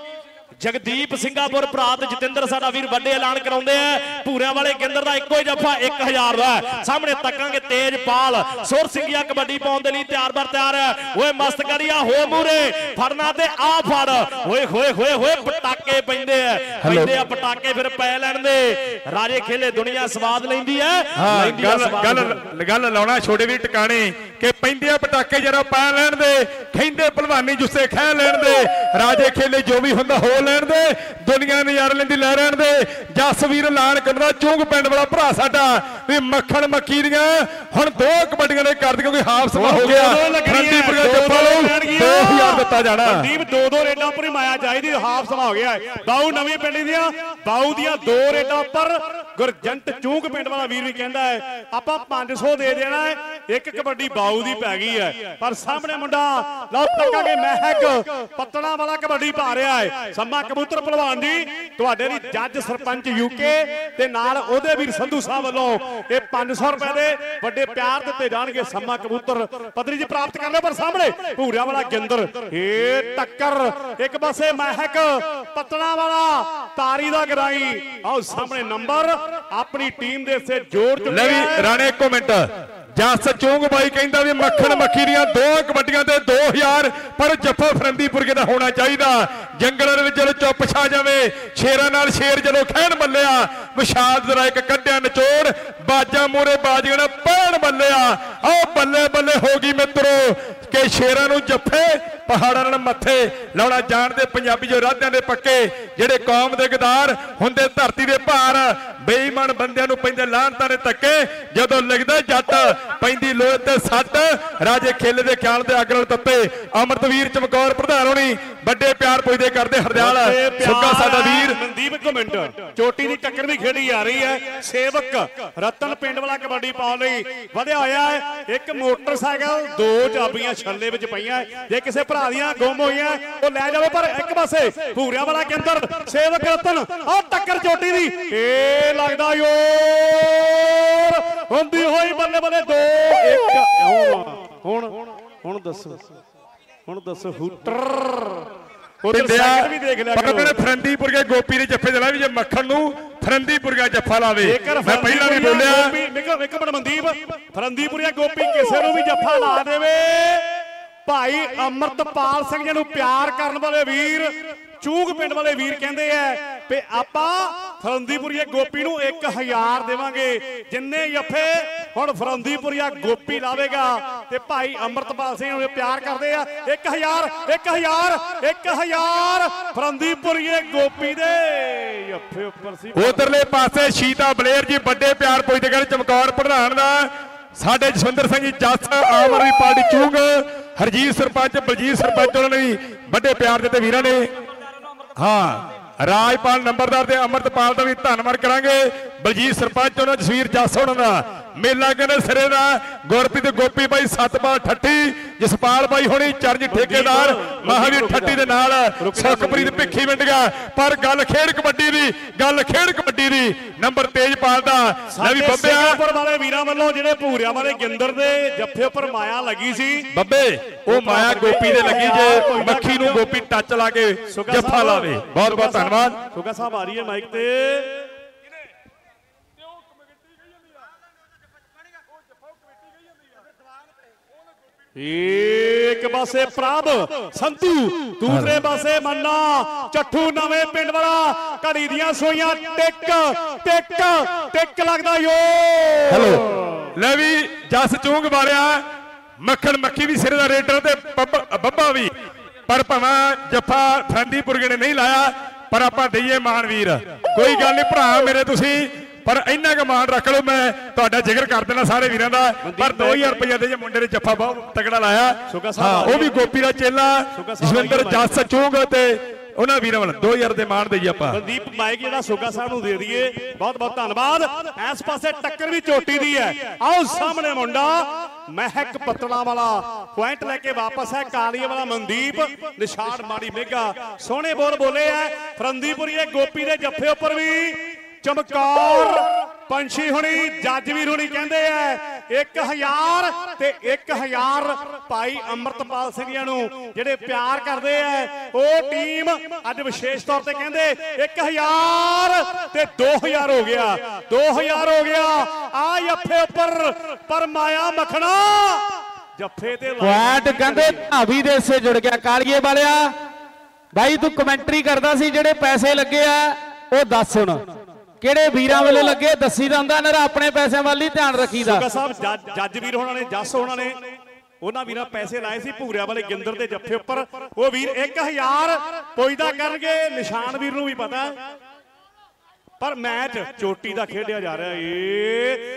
Speaker 3: ਜਗਦੀਪ ਸਿੰਘਾਪੁਰ ਭਰਾ ਤੇ ਜਤਿੰਦਰ ਸਾਡਾ ਵੀਰ ਵੱਡੇ ਐਲਾਨ ਕਰਾਉਂਦੇ ਆ। ਭੂਰਿਆਂ ਵਾਲੇ ਕੇਂਦਰ ਦਾ ਇੱਕੋ ਹੀ ਜੱਫਾ 1000 ਦਾ। ਸਾਹਮਣੇ ਤੱਕਾਂਗੇ ਤੇਜਪਾਲ ਸੁਰ ਸਿੰਘੀਆ ਕਬੱਡੀ ਪਾਉਣ ਦੇ ਲਈ ਤਿਆਰ ਬਰ ਤਿਆਰ ਹੈ। ਓਏ ਮਸਤ ਕਰੀਆ ਹੋ ਮੂਰੇ ਫੜਨਾ ਤੇ ਆ ਫੜ। ਓਏ ਹੋਏ ਹੋਏ ਹੋਏ ਪਟਾਕੇ ਪੈਂਦੇ ਆ ਪਟਾਕੇ ਫਿਰ ਪੈ ਲੈਣ ਦੇ। ਰਾਜੇ ਖੇਲੇ ਦੁਨੀਆ ਸਵਾਦ ਲੈਂਦੀ ਹੈ।
Speaker 4: ਗੱਲ ਲਾਉਣਾ ਛੋਟੇ ਵੀ ਟਿਕਾਣੇ ਕਿ ਪੈਂਦੇ ਆ ਪਟਾਕੇ ਜਰਾ ਪੈ ਲੈਣ ਦੇ। ਖੈਂਦੇ ਭਲਵਾਨੀ ਜੁੱਸੇ ਖਹਿ ਲੈਣ ਦੇ। ਰਾਜੇ ਖੇਲੇ ਜੋ ਵੀ ਹੁੰਦਾ ਹੋ ਲੈਣ ਦੇ। ਦੁਨੀਆ ਨਜ਼ਾਰੇ ਲੈਂਦੀ ਲੈ ਰਹਿਣ ਦੇ। ਜਸਵੀਰ ਐਲਾਨ ਕਰਦਾ ਚੁੰਗ ਪਿੰਡ ਵਾਲਾ ਭਰਾ ਸਾਡਾ ਵੀ ਮੱਖਣ ਮੱਖੀ ਦੀਆਂ ਹੁਣ 2 ਕਬੱਡੀਆਂ ਨੇ ਕਰ ਦਿੱਤੀ ਕਿਉਂਕਿ ਹਾਫ ਸਮਾਂ ਹੋ ਗਿਆ। ਫਰੰਦੀਪੁਰ ਦਾ ਜੱਫਾ 2000 ਦਿੱਤਾ ਜਾਣਾ।
Speaker 1: ਦੀਪ 2-2 ਰੇਡਾਂ ਉੱਪਰ ਹੀ ਮਾਇਆ ਚਾਹੀਦੀ। ਹਾਫ ਸਮਾਂ ਹੋ ਗਿਆ। ਬਾਊ ਨਵੀਂ ਪਿੰਡੀ ਦੀਆਂ ਬਾਊ ਦੀਆਂ 2 ਰੇਡਾਂ ਉੱਪਰ ਗੁਰਜੰਟ ਚੂੰਗ ਪਿੰਡ ਵਾਲਾ ਵੀਰ ਵੀ ਕਹਿੰਦਾ ਹੈ ਆਪਾਂ 500 ਦੇ ਦੇਣਾ ਹੈ। ਇੱਕ ਕਬੱਡੀ ਬਾਊ ਦੀ ਪੈ ਗਈ ਹੈ ਪਰ ਸਾਹਮਣੇ ਮੁੰਡਾ ਲਓ ਤੱਕਾਂਗੇ ਮਹਿਕ ਪੱਤਣਾ ਵਾਲਾ ਕਬੱਡੀ ਪਾ ਰਿਹਾ ਹੈ। ਸੰਮਾ ਕਬੂਤਰ ਪਹਿਲਵਾਨ ਜੀ ਤੁਹਾਡੇ ਲਈ ਜੱਜ ਸਰਪੰਚ ਯੂਕੇ ਤੇ ਨਾਲ ਉਹਦੇ ਵੀਰ ਸੰਧੂ ਸਾਹਿਬ ਵੱਲੋਂ ਇਹ 500 ਰੁਪਏ ਦੇ ਵੱਡੇ ਪਿਆਰ ਦਿੱਤੇ ਜਾਣਗੇ। ਸੰਮਾ ਕਬੂਤਰ ਪਤਰੀ ਜੀ ਪ੍ਰਾਪਤ ਕਰ ਲਿਆ ਪਰ ਸਾਹਮਣੇ ਭੂਰਿਆਂ ਵਾਲਾ ਗਿੰਦਰ ਇਹ ਟੱਕਰ ਇੱਕ ਪਾਸੇ ਮਹਿਕ ਪੱਤਣਾ ਵਾਲਾ ਤਾਰੀ ਦਾ ਗਰਾਈ। ਆਓ ਸਾਹਮਣੇ ਨੰਬਰ ਆਪਣੀ ਟੀਮ ਦੇ ਸੇ ਜੋਰ
Speaker 4: ਲੈ ਵੀ ਰਾਣੇ 1 ਮਿੰਟ। ਜਸ ਚੁੰਗ ਬਾਈ ਕਹਿੰਦਾ ਵੀ ਮੱਖਣ ਮੱਖੀ ਦੀਆਂ 2 ਕਬੱਡੀਆਂ ਤੇ 2000 ਪਰ ਜੱਫਾ ਫਰੰਦੀਪੁਰ ਦਾ ਹੋਣਾ ਚਾਹੀਦਾ। ਜੰਗਲਾਂ ਦੇ ਵਿੱਚ ਜਦੋਂ ਚੁੱਪ ਛਾ ਜਾਵੇ ਸ਼ੇਰਾਂ ਨਾਲ ਸ਼ੇਰ ਜਦੋਂ ਖਹਿਣ ਮੱਲਿਆ ਵਿਸ਼ਾਲ ਜ਼ਰਾ ਇੱਕ ਕੱਢਿਆ ਨਿਚੋੜ ਬਾਜਾਂ ਮੂਰੇ ਬਾਜੀਆਂ ਪੈਣ ਮੱਲਿਆ। ਆਹ ਬੱਲੇ ਬੱਲੇ ਹੋ ਗਈ ਮਿੱਤਰੋ ਕਿ ਸ਼ੇਰਾਂ ਨੂੰ ਜੱਫੇ ਪਹਾੜਾਂ ਨਾਲ ਮੱਥੇ ਲਾਉਣਾ ਜਾਣਦੇ ਪੰਜਾਬੀ ਜੋ ਰਾਧਿਆਂ ਦੇ ਪੱਕੇ ਜਿਹੜੇ ਕੌਮ ਦੇ ਗਦਾਰ ਹੁੰਦੇ ਧਰਤੀ ਦੇ ਭਾਰ। ਬੇਈਮਾਨ ਬੰਦਿਆਂ ਨੂੰ ਪੈਂਦੇ ਲਾਹਨਤਾਂ ਦੇ ਧੱਕੇ ਜਦੋਂ ਲਿਖਦਾ ਜੱਟ ਪੈਂਦੀ ਲੋਹੇ ਤੇ ਸੱਟ। ਰਾਜੇ ਖੇਲੇ ਦੇ ਖਿਆਲ ਦੇ ਅੱਗ ਨਾਲ ਤੱਤੇ ਅਮਰਤਵੀਰ ਚਮਕੌਰ ਪ੍ਰਧਾਨ ਹੋਣੀ ਵੱਡੇ ਪਿਆਰ ਪੁੱਜਦੇ ਕਰਦੇ ਹਰਦਿਆਲ ਸੁੱਗਾ ਸਾਡਾ ਵੀਰ।
Speaker 1: ਮਨਦੀਪ 1 ਮਿੰਟ ਚੋਟੀ ਦੀ ਟੱਕਰ ਵੀ ਖੇਡੀ ਆ ਰਹੀ ਹੈ। ਸੇਵਕ ਰਤਨ ਪਿੰਡ ਵਾਲਾ ਕਬੱਡੀ ਪਾਉਣ ਲਈ ਵਧਿਆ ਹੋਇਆ ਹੈ। ਇੱਕ ਮੋਟਰਸਾਈਕਲ 2 ਚਾਬੀਆਂ ਛੱਲੇ ਵਿੱਚ ਪਈਆਂ। ਜੇ ਕਿਸੇ ਭਰਾ ਦੀਆਂ ਗੁੰਮ ਹੋਈਆਂ ਉਹ ਲੈ ਜਾਵੇ ਪਰ ਇੱਕ ਪਾਸੇ ਭੂਰਿਆਂ ਵਾਲਾ ਕੇਂਦਰ ਸੇਵਕ ਰਤਨ ਆਹ ਟੱਕਰ ਚੋਟੀ ਦੀ ਇਹ ਲੱਗਦਾ ਯੋਰ ਹੁੰਦੀ ਹੋਈ ਬੱਲੇ ਬੱਲੇ 2-1 ਹੁਣ ਦੱਸੋ ਹੂਟਰ
Speaker 4: ਪਿੰਡਿਆ ਵੀ ਦੇਖ ਲਿਆ ਪਰ ਕਹਿੰਦੇ ਫਰੰਦੀਪੁਰ ਕੇ ਗੋਪੀ ਦੇ ਜੱਫੇ ਦੇਣਾ ਵੀ ਜੇ ਮੱਖਣ ਨੂੰ ਫਰੰਦੀਪੁਰ ਦਾ ਜੱਫਾ ਲਾਵੇ। ਮੈਂ ਪਹਿਲਾਂ ਵੀ ਬੋਲਿਆ
Speaker 1: ਇੱਕ ਮਿੰਟ ਮਨਦੀਪ ਫਰੰਦੀਪੁਰੀਆ ਗੋਪੀ ਕਿਸੇ ਨੂੰ ਵੀ ਜੱਫਾ ਲਾ ਦੇਵੇ ਭਾਈ ਅਮਰਤਪਾਲ ਸਿੰਘ ਜੀ ਨੂੰ ਪਿਆਰ ਕਰਨ ਵਾਲੇ ਵੀਰ ਚੂੰਗ ਪਿੰਡ ਵਾਲੇ ਵੀਰ ਕਹਿੰਦੇ ਆ ਵੀ ਆਪਾਂ ਫਰੰਦੀਪੁਰੀਆ ਗੋਪੀ ਨੂੰ 1000 ਦੇਵਾਂਗੇ। ਜਿੰਨੇ ਜੱਫੇ ਹੁਣ ਫਰੰਦੀਪੁਰੀਆ ਗੋਪੀ ਲਾਵੇਗਾ ਤੇ ਭਾਈ ਅਮਰਤਪਾਲ ਸਿੰਘ ਨੂੰ ਪਿਆਰ ਕਰਦੇ ਆ 1000 ਫਰੰਦੀਪੁਰੀਏ ਗੋਪੀ ਦੇ ਜੱਫੇ ਉੱਪਰ ਸੀ।
Speaker 4: ਉਧਰਲੇ ਪਾਸੇ ਸ਼ੀਤਾ ਬਲੇਰ ਜੀ ਵੱਡੇ ਪਿਆਰ ਪੁੱਜਦੇ ਗਏ ਚਮਕੌਰ ਪ੍ਰਧਾਨ ਦਾ ਸਾਡੇ ਜਸਵਿੰਦਰ ਸਿੰਘ ਜੀ ਜੱਸ ਆਮ ਆਦਮੀ ਪਾਰਟੀ ਚੂੰਗ ਹਰਜੀਤ ਸਰਪੰਚ ਬਲਜੀਤ ਸਰਪੰਚ ਉਹਨਾਂ ਨੇ ਵੀ ਵੱਡੇ ਪਿਆਰ ਦਿੱਤੇ ਵੀਰਾਂ ਨੇ। ਹਾਂ ਰਾਜਪਾਲ ਨੰਬਰਦਾਰ ਤੇ ਅਮਰਤਪਾਲ ਦਾ ਵੀ ਧੰਨਵਾਦ ਕਰਾਂਗੇ। ਬਲਜੀਤ ਸਰਪੰਚ ਉਹਨਾਂ ਜਸਵੀਰ ਜੱਸ ਹੋਣਾ ਦਾ ਮੇਲਾ ਕਹਿੰਦੇ ਸਿਰੇ ਦਾ। ਗੁਰਪ੍ਰੀਤ ਗੋਪੀ ਬਾਈ ਸਤਪਾਲ ਠੱਠੀ, ਜਸਪਾਲ ਬਾਈ ਹੋਣੀ, ਚਰਜ ਠੇਕੇਦਾਰ ਮਹਾਵੀਰ ਠੱਠੀ ਦੇ ਨਾਲ ਸੁਖਪ੍ਰੀਤ ਭਿੱਖੀ ਵਿੰਡਗਾ। ਪਰ ਗੱਲ ਖੇਡ ਕਬੱਡੀ ਦੀ, ਗੱਲ ਖੇਡ ਕਬੱਡੀ ਦੀ। ਨੰਬਰ ਤੇਜਪਾਲ ਦਾ ਲੈ ਵੀ ਬੱਬਿਆ
Speaker 3: ਵਾਲੇ ਵੀਰਾਂ ਵੱਲੋਂ ਜਿਹੜੇ ਭੂਰਿਆਂ ਵਾਲੇ ਗਿੰਦਰ ਦੇ ਜੱਫੇ ਉੱਪਰ ਮਾਇਆ ਲੱਗੀ ਸੀ
Speaker 4: ਬੱਬੇ, ਉਹ ਮਾਇਆ ਗੋਪੀ ਦੇ ਲੱਗੀ ਜੇ ਮੱਖੀ ਨੂੰ ਗੋਪੀ ਟੱਚ ਲਾ ਕੇ ਜੱਫਾ ਲਾਵੇ। ਬਹੁਤ ਬਹੁਤ ਧੰਨਵਾਦ।
Speaker 3: ਸੁਗਾ ਸਾਹਿਬ ਆ ਰਹੀ ਹੈ ਮਾਈਕ ਤੇ। ਇੱਕ ਪਾਸੇ ਪ੍ਰਭ ਸੰਤੂ, ਦੂਸਰੇ ਪਾਸੇ ਮੰਨਾ ਚੱਠੂ ਨਵੇਂ ਪਿੰਡ ਵਾਲਾ। ਘੜੀ ਦੀਆਂ ਸੋਈਆਂ ਟਿਕ ਟਿਕ ਟਿਕ ਲੱਗਦਾ ਯੋ।
Speaker 4: ਹੈਲੋ ਲੈ ਵੀ ਜਸ ਚੂੰਗ ਵਾਲਿਆ, ਮੱਖਣ ਮੱਖੀ ਵੀ ਸਿਰ ਦਾ ਰੇਡਰ ਤੇ ਬੱਬਾ ਵੀ। ਪਰ ਭਾਵੇਂ ਜੱਫਾ ਫਰੰਦੀਪੁਰ ਨੇ ਨਹੀਂ ਲਾਇਆ, ਪਰ ਆਪਾਂ ਦਈਏ ਮਾਨ ਵੀਰ। ਕੋਈ ਗੱਲ ਨਹੀਂ ਭਰਾ ਮੇਰੇ ਤੁਸੀਂ, ਪਰ ਇੰਨਾ ਕੁ ਮਾਣ ਰੱਖ ਲਓ। ਮੈਂ ਤੁਹਾਡਾ ਜ਼ਿਕਰ ਕਰ ਦੇਣਾ ਸਾਰੇ ਵੀਰਾਂ ਦਾ। ਪਰ 2000 ਰੁਪਏ ਦੇ ਜੇ ਮੁੰਡੇ ਨੇ ਜੱਫਾ ਬਹੁਤ ਤਕੜਾ ਲਾਇਆ। ਹਾਂ ਉਹ ਵੀ ਗੋਪੀ ਦਾ ਚੇਲਾ ਜਸਵਿੰਦਰ ਜੱਸ ਚੂੰਗ ਤੇ ਉਹਨਾਂ ਵੀਰਾਂ ਵੱਲ 2000 ਦੇ ਮਾਣ ਦੇਈਏ ਆਪਾਂ।
Speaker 3: ਮਨਦੀਪ ਮਾਈਕ ਜਿਹੜਾ ਸੁਗਾ ਸਾਹਿਬ ਨੂੰ ਦੇ ਦਈਏ। ਬਹੁਤ ਬਹੁਤ ਧੰਨਵਾਦ। ਇਸ ਪਾਸੇ ਟੱਕਰ ਵੀ ਚੋਟੀ ਦੀ ਹੈ। ਆਓ ਸਾਹਮਣੇ ਮੁੰਡਾ ਮਹਿਕ ਪਤਲਾ ਵਾਲਾ ਪੁਆਇੰਟ ਲੈ ਕੇ ਵਾਪਸ ਹੈ। ਕਾਲੀਆ ਵਾਲਾ ਮਨਦੀਪ, ਨਿਸ਼ਾਨ ਮਾੜੀ ਮੇਗਾ। ਸੋਹਣੇ ਬੋਲ ਬੋਲੇ ਹੈ ਫਰੰਦੀਪੁਰੀ ਦੇ ਗੋਪੀ ਦੇ ਜੱਫੇ ਉੱਪਰ ਵੀ ਚਮਕੌਰ ਪੰਛੀ ਹੁਣੀ, ਜੱਜ ਵੀਰ ਹੁਣੀ ਕਹਿੰਦੇ ਐ 1000 ਤੇ 1000 ਭਾਈ ਅਮਰਤਪਾਲ ਸਿੰਘਿਆਂ ਨੂੰ ਜਿਹੜੇ ਪਿਆਰ ਕਰਦੇ ਐ ਉਹ ਟੀਮ ਅੱਜ ਵਿਸ਼ੇਸ਼ ਤੌਰ ਤੇ ਕਹਿੰਦੇ 1000 ਤੇ 2000 ਹੋ ਗਿਆ, 2000 ਹੋ ਗਿਆ। ਆ ਜੱਫੇ ਉੱਪਰ ਪਰ ਮਾਇਆ ਮੱਖਣਾ ਜੱਫੇ ਤੇ
Speaker 2: ਪੁਆਇੰਟ ਕਹਿੰਦੇ ਧਾਵੀ ਦੇ ਹਿੱਸੇ ਜੁੜ ਗਿਆ। ਕਾਲੀਏ ਵਾਲਿਆ ਬਾਈ ਤੂੰ ਕਮੈਂਟਰੀ ਕਰਦਾ ਸੀ, ਜਿਹੜੇ ਪੈਸੇ ਲੱਗੇ ਆ ਉਹ ਦੱਸ ਹੁਣ ਕਿਹੜੇ ਵੀਰਾਂ ਵੱਲੋਂ ਲੱਗੇ ਦੱਸੀ ਦਾ ਹੁੰਦਾ। ਨਾ ਆਪਣੇ ਪੈਸਿਆਂ ਵੱਲ ਹੀ ਧਿਆਨ ਰੱਖੀਦਾ।
Speaker 3: ਸੁਗਾ ਸਾਹਿਬ ਜੱਜ ਵੀਰ ਹੋਣਾ ਨੇ, ਜੱਸ ਹੋਣਾ ਨੇ, ਉਹਨਾਂ ਵੀਰਾਂ ਪੈਸੇ ਲਾਏ ਸੀ ਭੂਰਿਆ ਵਾਲੇ ਗਿੰਦਰ ਦੇ ਜੱਫੇ ਉੱਪਰ। ਉਹ ਵੀਰ 1000 ਪੁੱਜਦਾ ਕਰਨਗੇ, ਨਿਸ਼ਾਨ ਵੀਰ ਨੂੰ ਵੀ ਪਤਾ। ਪਰ ਮੈਚ ਚੋਟੀ ਦਾ ਖੇਡਿਆ ਜਾ ਰਿਹਾ ਏ।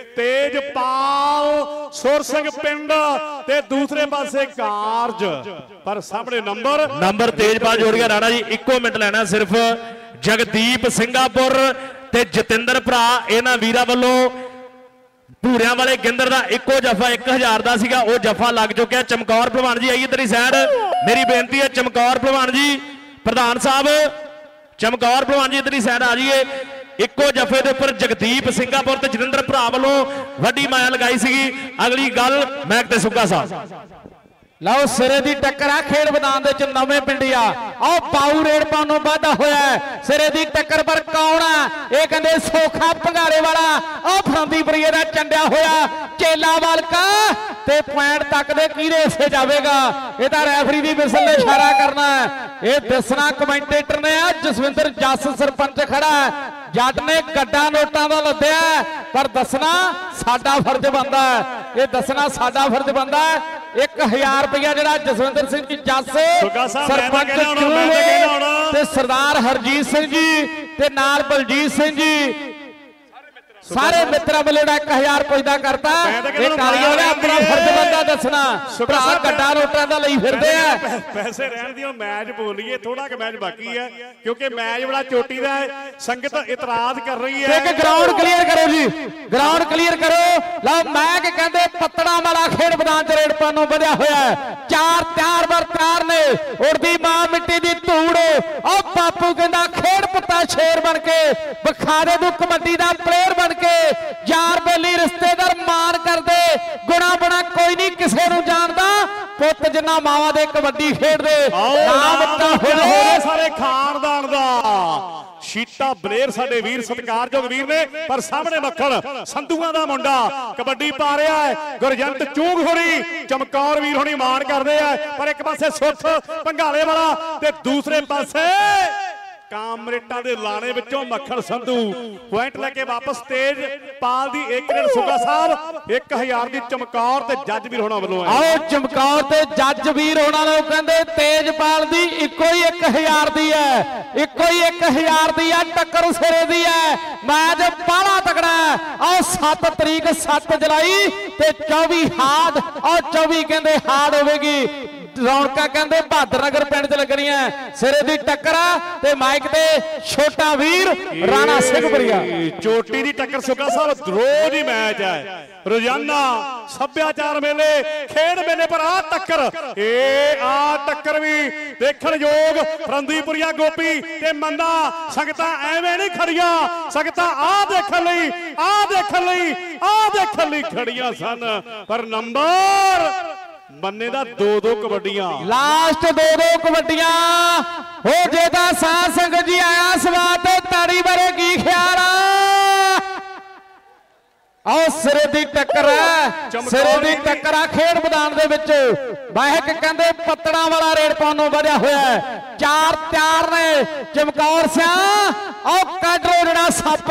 Speaker 3: ਤੇਜਪਾਲ ਸੁਰ ਸਿੰਘ ਪਿੰਡ ਤੇ ਦੂਸਰੇ ਪਾਸੇ ਕਾਰਜ, ਪਰ ਸਾਹਮਣੇ ਨੰਬਰ
Speaker 1: ਤੇਜਪਾਲ ਜੋੜ ਗਿਆ। ਰਾਣਾ ਜੀ ਇੱਕੋ ਮਿੰਟ ਲੈਣਾ ਸਿਰਫ। ਜਗਦੀਪ ਸਿੰਘਾਪੁਰ ਤੇ ਜਤਿੰਦਰ ਭਰਾ ਇਹਨਾਂ ਵੀਰਾਂ ਵੱਲੋਂ ਭੂਰਿਆਂ ਵਾਲੇ ਗਿੰਦਰ ਦਾ ਇੱਕੋ ਜਫਾ 1000 ਦਾ ਸੀਗਾ, ਉਹ ਜਫਾ ਲੱਗ ਚੁੱਕਿਆ। ਚਮਕੌਰ ਭਲਵਾਨ ਜੀ ਆਈਏ ਇਧਰਲੀ ਸਾਈਡ। ਮੇਰੀ ਬੇਨਤੀ ਹੈ ਚਮਕੌਰ ਭਲਵਾਨ ਜੀ, ਪ੍ਰਧਾਨ ਸਾਹਿਬ ਚਮਕੌਰ ਭਲਵਾਨ ਜੀ ਇਧਰਲੀ ਸਾਈਡ ਆ ਜਾਈਏ। ਇੱਕੋ ਜਫੇ ਦੇ ਉੱਪਰ ਜਗਦੀਪ ਸਿੰਘਾਪੁਰ ਤੇ ਜਤਿੰਦਰ ਭਰਾ ਵੱਲੋਂ ਵੱਡੀ ਮਾਇਆ ਲਗਾਈ ਸੀਗੀ। ਅਗਲੀ ਗੱਲ ਮੈਕ ਤੇ ਸੁੱਗਾ ਸਾਹਿਬ।
Speaker 2: ਲਓ ਸਿਰੇ ਦੀ ਟੱਕਰ ਆ ਖੇਡ ਮੈਦਾਨ ਦੇ ਚ ਨਵੇਂ ਪਿੰਡੀਆ। ਆਓ ਪਾਉ ਰੇਡ ਪਾਉਣ ਨੂੰ ਵਾਧਾ ਹੋਇਆ। ਸਿਰੇ ਦੀ ਟੱਕਰ ਪਰ ਕੌਣ ਆ? ਇਹ ਕਹਿੰਦੇ ਸੋਖਾ ਭੰਗਾਲੇ ਵਾਲਾ। ਆਹ ਫਰੰਦੀਪੁਰੀਏ ਦਾ ਚੰਡਿਆ ਹੋਇਆ ਚੇਲਾ ਵਾਲਕਾ ਤੇ ਪੁਆਇੰਟ ਤੱਕ ਦੇ ਕਿਹਦੇ ਹਿੱਸੇ ਜਾਵੇਗਾ? ਇਹ ਤਾਂ ਰੈਫਰੀ ਦੀ ਵਿਸਲ ਨੇ ਇਸ਼ਾਰਾ ਕਰਨਾ। ਇਹ ਦੱਸਣਾ ਕਮੈਂਟੇਟਰ ਨੇ ਆ। ਜਸਵਿੰਦਰ ਜੱਸ ਸਰਪੰਚ ਖੜਾ। ਜੱਟ ਨੇ ਗੱਡਾ ਨੋਟਾਂ ਦਾ ਲੱਦਿਆ, ਪਰ ਦੱਸਣਾ ਸਾਡਾ ਫਰਜ਼ ਬਣਦਾ। ਇਹ ਦੱਸਣਾ ਸਾਡਾ ਫਰਜ਼ ਬਣਦਾ। 1000 ਰੁਪਇਆ ਜਿਹੜਾ ਜਸਵਿੰਦਰ ਸਿੰਘ ਜੀ ਜੱਸ ਸਰਪੰਚ ਤੇ ਸਰਦਾਰ ਹਰਜੀਤ ਸਿੰਘ ਜੀ ਤੇ ਨਾਲ ਬਲਜੀਤ ਸਿੰਘ ਜੀ ਸਾਰੇ ਮਿੱਤਰਾਂ ਵੱਲੋਂ 1000 ਪੁੱਜਦਾ ਕਰਤਾ। ਇਹ ਕਾਲੀਆਂ ਵਾਲੇ ਆਪਣਾ ਫਰਜ਼ ਬੰਦਾ ਦੱਸਣਾ। ਭਰਾ ਗੱਡਾ ਨੋਟਾਂ ਦਾ ਲਈ ਫਿਰਦੇ ਆ।
Speaker 3: ਪੈਸੇ ਰਹਿਣ ਦੀ ਮੈਚ ਬੋਲੀਏ, ਥੋੜਾ ਕਿ ਮੈਚ ਬਾਕੀ ਹੈ ਕਿਉਂਕਿ ਮੈਚ ਬੜਾ ਚੋਟੀ ਦਾ ਹੈ। ਸੰਗਤ ਇਤਰਾਜ਼ ਕਰ ਰਹੀ ਹੈ।
Speaker 2: ਇੱਕ ਗਰਾਊਂਡ ਕਲੀਅਰ ਕਰੋ ਜੀ, ਗਰਾਊਂਡ ਕਲੀਅਰ ਕਰੋ। ਲਓ ਮੈਂ ਕਿ ਕਹਿੰਦੇ ਪੱਤਣਾ ਵਾਲਾ ਖੇਡ ਮੈਦਾਨ ਚ ਰੇਡ ਪਾਉਣ ਨੂੰ ਵਧਿਆ ਹੋਇਆ। ਚਾਰ ਤਿਆਰ ਨੇ। ਉੜਦੀ ਮਾਂ ਮਿੱਟੀ ਦੀ ਧੂੜ। ਉਹ ਬਾਪੂ ਕਹਿੰਦਾ ਖੇਡ ਪੁੱਤਾ ਸ਼ੇਰ ਬਣ ਕੇ ਵਿਖਾ ਦੇ ਤੂੰ ਕਬੱਡੀ ਦਾ ਪਲੇਅਰ ਬਣ ਕੇ। ਯਾਰ ਬੇਲੀ ਰਿਸ਼ਤੇਦਾਰ ਮਾਣ ਕਰਦੇ। ਗੁਣਾ ਬਣਾ ਕੋਈ ਨਹੀਂ ਕਿਸੇ ਨੂੰ ਜਾਣਦਾ। ਪੁੱਤ ਜਿੰਨਾ ਮਾਵਾਂ ਦੇ ਕਬੱਡੀ ਖੇਡਦੇ ਨਾਮ ਤਾਂ ਹੋਵੇ
Speaker 3: ਸਾਰੇ ਖਾਨਦਾਨ ਦਾ। ਸ਼ੀਟਾ ਬਲੇਰ ਸਾਡੇ ਵੀਰ ਸਤਿਕਾਰਯੋਗ ਵੀਰ ਨੇ, ਪਰ ਸਾਹਮਣੇ ਮੱਖਣ ਸੰਧੂਆਂ ਦਾ ਮੁੰਡਾ ਕਬੱਡੀ ਪਾ ਰਿਹਾ ਹੈ। ਗੁਰਜੰਟ ਚੂੰਗ ਹੋਣੀ, ਚਮਕੌਰ ਵੀਰ ਹੋਣੀ ਮਾਣ ਕਰਦੇ ਆ। ਪਰ ਇੱਕ ਪਾਸੇ ਸੁੱਖ ਭੰਗਾਲੇ ਵਾਲਾ ਤੇ ਦੂਸਰੇ ਪਾਸੇ ਕਾਮਰੇਟਾਂ ਦੇ ਲਾਣੇ ਵਿੱਚੋਂ ਮੱਖਣ ਸੰਧੂ ਪੁਆਇੰਟ ਲੈ ਕੇ ਵਾਪਸ। ਤੇਜ ਪਾਲ ਦੀ ਇੱਕ ਰੇਡ ਸੁੱਗਾ ਸਾਹਿਬ 1000 ਦੀ ਚਮਕੌਰ ਤੇ ਜੱਜ ਵੀਰ ਹੋਣਾ ਵੱਲੋਂ।
Speaker 2: ਆਓ ਚਮਕੌਰ ਤੇ ਜੱਜ ਵੀਰ ਹੋਣਾ ਨੂੰ ਕਹਿੰਦੇ ਤੇਜਪਾਲ ਦੀ ਇੱਕੋ ਹੀ 1000 ਦੀ ਹੈ। ਇੱਕੋ ਹੀ 1000 ਦੀ ਆ। ਟੱਕਰ ਸਿਰੇ ਦੀ ਹੈ। ਮੈਚ ਬਾਹਲਾ ਤਕੜਾ। ਆਓ 7 ਤਰੀਕ 7 ਜੁਲਾਈ ਤੇ 24 ਹਾਰਡ। ਆਓ 24 ਕਹਿੰਦੇ ਹਾਰਡ ਹੋਵੇਗੀ। ਰੌਣਕਾਂ ਕਹਿੰਦੇ ਬਹਾਦਰ ਨਗਰ ਪਿੰਡ 'ਚ ਲੱਗਣੀਆਂ ਸਿਰੇ ਦੀ ਟੱਕਰ ਤੇ ਮਾਈਕ ਤੇ ਛੋਟਾ ਵੀਰ ਰਾਣਾ ਸਿੰਘਪੁਰੀਆ
Speaker 1: ਚੋਟੀ ਦੀ ਟੱਕਰ ਸੁੱਕਾ ਸਾਹਿਬ ਰੋਜ਼ ਹੀ ਮੈਚ ਹੈ ਰੋਜ਼ਾਨਾ ਸੱਭਿਆਚਾਰ ਮੇਲੇ ਖੇਡ ਮੇਲੇ ਪਰ ਆ ਟੱਕਰ ਆ ਟੱਕਰ ਵੀ ਦੇਖਣ ਯੋਗ ਫਰੰਦੀਪੁਰੀਆ ਗੋਪੀ ਤੇ ਮੰਨਾ ਸੰਗਤਾਂ ਐਵੇਂ ਨਹੀਂ ਖੜੀਆਂ ਸੰਗਤਾਂ ਆ ਦੇਖਣ ਲਈ ਖੜੀਆਂ ਸਨ ਪਰ ਨੰਬਰ ਮੰਨੇ ਦਾ 2-2 ਕਬੱਡੀਆਂ
Speaker 2: ਲਾਸਟ 2-2 ਕਬੱਡੀਆਂ ਹੋ ਜੇ ਤਾਂ ਸਾਧ ਸੰਗਤ ਜੀ ਆਇਆ ਸਵਾਦ ਤੇ ਤਾੜੀ ਬਾਰੇ ਕੀ ਖਿਆਲ ਆ ਆਹ ਸਿਰੇ ਦੀ ਟੱਕਰ ਹੈ ਸਿਰੇ ਦੀ ਟੱਕਰ ਆ ਖੇਡ ਮੈਦਾਨ ਦੇ ਵਿੱਚ ਬਾਹਕ ਕਹਿੰਦੇ ਪੱਤੜਾਂ ਵਾਲਾ ਰੇਡ ਪਾਉਣ ਨੂੰ ਵਧਿਆ ਹੋਇਆ 4-4 ਨੇ ਚਮਕੌਰ ਸਿਆ ਆਹ ਕਾਡਰੋ ਜਿਹੜਾ ਸੱਪ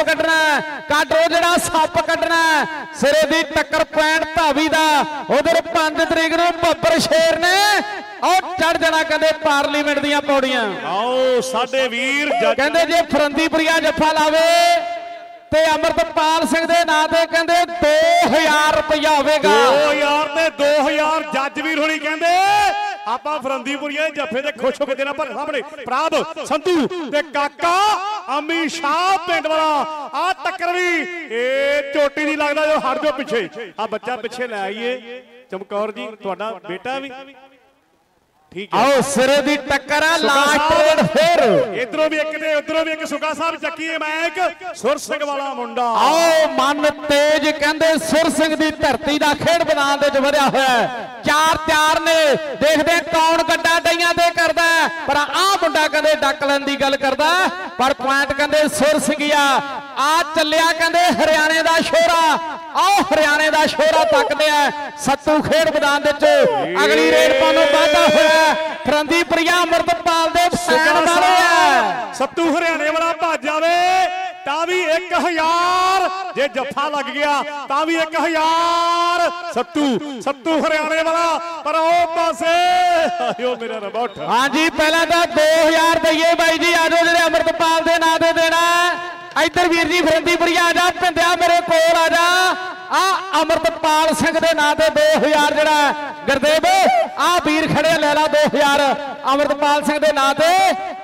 Speaker 2: ਕੱਢਣਾ ਸਿਰੇ ਦੀ ਟੱਕਰ ਪੁਆਇੰਟ ਧਾਵੀ ਦਾ ਉਧਰ 5 ਤਰੀਕ ਨੂੰ ਬੱਬਰ ਸ਼ੇਰ ਨੇ ਉਹ ਚੜ ਜਾਣਾ ਕਹਿੰਦੇ ਪਾਰਲੀਮੈਂਟ ਦੀਆਂ ਪੌੜੀਆਂ
Speaker 1: ਆਓ ਸਾਡੇ ਵੀਰ
Speaker 2: ਕਹਿੰਦੇ ਜੇ ਫਰੰਦੀਪੁਰੀਆ ਜੱਫਾ ਲਾਵੇ ਤੇ ਅਮਰਤਪਾਲ ਸਿੰਘ ਦੇ ਨਾਂ ਤੇ ਕਹਿੰਦੇ 2000 ਰੁਪਇਆ ਹੋਵੇਗਾ
Speaker 1: 2000 ਤੇ 2000 ਜੱਜ ਵੀਰ ਹੋਣੀ ਕਹਿੰਦੇ ਆਪਾਂ ਫਰੰਦੀਪੁਰੀਆ ਜੱਫੇ ਤੇ ਖੁਸ਼ ਹੋ ਕੇ ਦੇਣਾ ਪਰ ਸਾਹਮਣੇ ਪ੍ਰਭ ਸੰਧੂ ਤੇ ਕਾਕਾ ਅਮੀ ਸ਼ਾਹ ਪਿੰਡ ਵਾਲਾ ਆ ਟੱਕਰ ਵੀ ਇਹ ਚੋਟੀ ਦੀ ਲੱਗਦਾ ਜੋ ਹਟ ਜੋ ਪਿੱਛੇ ਆ ਬੱਚਾ ਪਿੱਛੇ ਲੈ ਆਈਏ ਚਮਕੌਰ ਜੀ ਤੁਹਾਡਾ ਬੇਟਾ ਵੀ
Speaker 2: ਆਓ ਸਿਰੇ ਦੀ ਟੱਕਰ ਆ ਲਾਸਟ ਰੇਡ ਫਿਰ
Speaker 1: ਇਧਰੋਂ ਵੀ ਇੱਕ ਤੇ ਉਧਰੋਂ ਵੀ ਇੱਕ ਸੁੱਕਾ ਸਾਹਿਬ ਚੱਕੀਏ ਮੈਕ ਸੁਰ ਸਿੰਘ ਵਾਲਾ ਮੁੰਡਾ
Speaker 2: ਆਓ ਮਨ ਤੇਜ ਕਹਿੰਦੇ ਸੁਰ ਸਿੰਘ ਦੀ ਧਰਤੀ ਦਾ ਖੇਡ ਮੈਦਾਨ ਦੇ ਵਿੱਚ ਵਧਿਆ ਹੋਇਆ 4-4 ਨੇ ਦੇਖਦੇ ਕੌਣ ਗੱਡਾ ਡਈਆਂ ਤੇ ਕਰਦਾ ਪਰ ਆਹ ਮੁੰਡਾ ਕਹਿੰਦੇ ਡੱਕ ਲੈਣ ਦੀ ਗੱਲ ਕਰਦਾ ਪਰ ਪੁਆਇੰਟ ਕਹਿੰਦੇ ਸੁਰ ਸਿੰਘੀਆ ਆ ਚੱਲਿਆ ਕਹਿੰਦੇ ਹਰਿਆਣੇ ਦਾ ਸ਼ੋਰਾ ਆਹ ਹਰਿਆਣੇ ਦਾ ਸ਼ੋਰਾ ਤੱਕਦੇ ਆ ਸੱਤੂ ਖੇਡ ਮੈਦਾਨ ਦੇ ਵਿੱਚ ਅਗਲੀ ਰੇਡ ਪਾਉਣ ਨੂੰ ਵਾਧਾ ਹੋਇਆ ਫਰੰਦੀਪੁਰੀਆ ਅਮਰਤਪਾਲ ਦੇ ਫੈਨ ਵਾਲੇ ਆ
Speaker 1: ਸੱਤੂ ਹਰਿਆਣੇ ਵਾਲਾ ਭੱਜ ਜਾਵੇ ਤਾਂ ਵੀ 1000 ਜੇ ਜੱਫਾ ਲੱਗ ਗਿਆ ਤਾਂ ਵੀ 1000 ਸੱਤੂ ਹਰਿਆਣੇ ਵਾਲਾ ਪਰ ਉਹ ਪਾਸੇ ਆਇਓ ਮੇਰਾ ਰੱਬਾ
Speaker 2: ਹਾਂਜੀ ਪਹਿਲਾਂ ਤਾਂ 2000 ਦਈਏ ਬਾਈ ਜੀ ਆਜੋ ਜਿਹੜੇ ਅਮਰਤਪਾਲ ਦੇ ਨਾਂ ਤੇ ਦੇਣਾ ਇੱਧਰ ਵੀਰ ਜੀ ਫਰੰਦੀਪੁਰੀਆ ਆ ਜਾ ਭਿੰਦਿਆ ਮੇਰੇ ਕੋਲ ਆ ਜਾ ਆ ਅਮਰਤਪਾਲ ਸਿੰਘ ਦੇ ਨਾਂ ਤੇ 2000 ਜਿਹੜਾ ਗੁਰਦੇਵ ਆ ਵੀਰ ਖੜੇ ਲੈ ਲਾ 2000 ਅਮਰਤਪਾਲ ਸਿੰਘ ਦੇ ਨਾਂ ਤੇ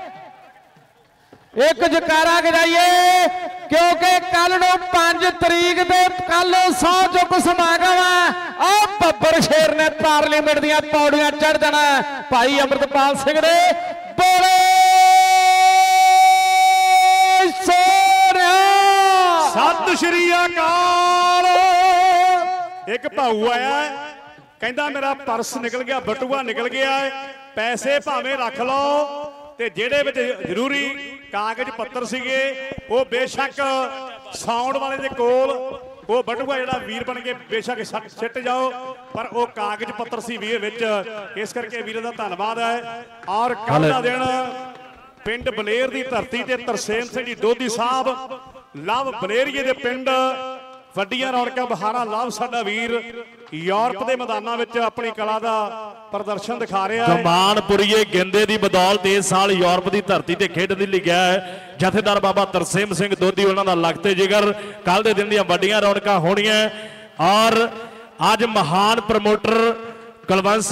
Speaker 2: ਇੱਕ ਜਕਾਰਾ ਗਜਾਈਏ ਕਿਉਂਕਿ ਕੱਲ ਨੂੰ 5 ਤਰੀਕ ਤੇ ਕੱਲ 100 ਚੁੱਕ ਸਮਾਗਮ ਆ ਆਹ ਬੱਬਰ ਸ਼ੇਰ ਨੇ ਪਾਰਲੀਮੈਂਟ ਦੀਆਂ ਪੌੜੀਆਂ ਚੜ ਜਾਣਾ ਭਾਈ ਅਮਰਤਪਾਲ ਸਿੰਘ ਦੇ ਬੋਲੇ
Speaker 1: ਸਤਿ ਸ਼੍ਰੀ ਅਕਾਲ ਇੱਕ ਭਾਊ ਆਇਆ ਕਹਿੰਦਾ ਮੇਰਾ ਪਰਸ ਨਿਕਲ ਗਿਆ ਬਟੂਆ ਨਿਕਲ ਗਿਆ ਪੈਸੇ ਭਾਵੇਂ ਰੱਖ ਲਓ ਤੇ ਜਿਹੜੇ ਵਿੱਚ ਜ਼ਰੂਰੀ ਕਾਗਜ਼ ਪੱਤਰ ਸੀਗੇ ਉਹ ਬੇਸ਼ੱਕ ਸਾਊਂਡ ਵਾਲੇ ਦੇ ਕੋਲ ਉਹ ਬਟੂਆ ਜਿਹੜਾ ਵੀਰ ਬਣ ਕੇ ਬੇਸ਼ੱਕ ਸਿੱਟ ਜਾਓ ਪਰ ਉਹ ਕਾਗਜ਼ ਪੱਤਰ ਸੀ ਵੀਰ ਵਿੱਚ ਇਸ ਕਰਕੇ ਵੀਰ ਦਾ ਧੰਨਵਾਦ ਹੈ ਔਰ ਕੱਲ ਦਾ ਦਿਨ ਪਿੰਡ ਬਲੇਰ ਦੀ ਧਰਤੀ ਤੇ ਤਰਸੇਮ ਸਿੰਘ ਜੀ ਦੋਧੀ ਸਾਹਿਬ ਲਵ ਬਲੇਰੀਏ ਦੇ ਪਿੰਡ ਵੱਡੀਆਂ ਰੌਣਕਾਂ ਬਹਾਰਾਂ ਲਵ ਸਾਡਾ ਵੀਰ ਯੂਰਪ ਦੇ ਮੈਦਾਨਾਂ ਵਿੱਚ ਆਪਣੀ ਕਲਾ ਦਾ ਪ੍ਰਦਰਸ਼ਨ ਦਿਖਾ ਰਿਹਾ ਹੈ
Speaker 3: ਕਮਾਨਪੁਰੀਏ ਗਿੰਦੇ ਦੀ ਬਦੌਲਤ ਇਸ ਸਾਲ ਯੂਰਪ ਦੀ ਧਰਤੀ ਤੇ ਖੇਡਣ ਲਈ ਲਿਖਿਆ ਹੈ ਜਥੇਦਾਰ ਬਾਬਾ ਤਰਸੇਮ ਸਿੰਘ ਦੋਧੀ ਉਹਨਾਂ ਦਾ ਲਗਤੇ ਜਿਗਰ ਕੱਲ ਦੇ ਦਿਨ ਦੀਆਂ ਵੱਡੀਆਂ ਰੌਣਕਾਂ ਹੋਣੀਆਂ ਔਰ ਅੱਜ ਮਹਾਨ ਪ੍ਰਮੋਟਰ ਕੁਲਵੰਤ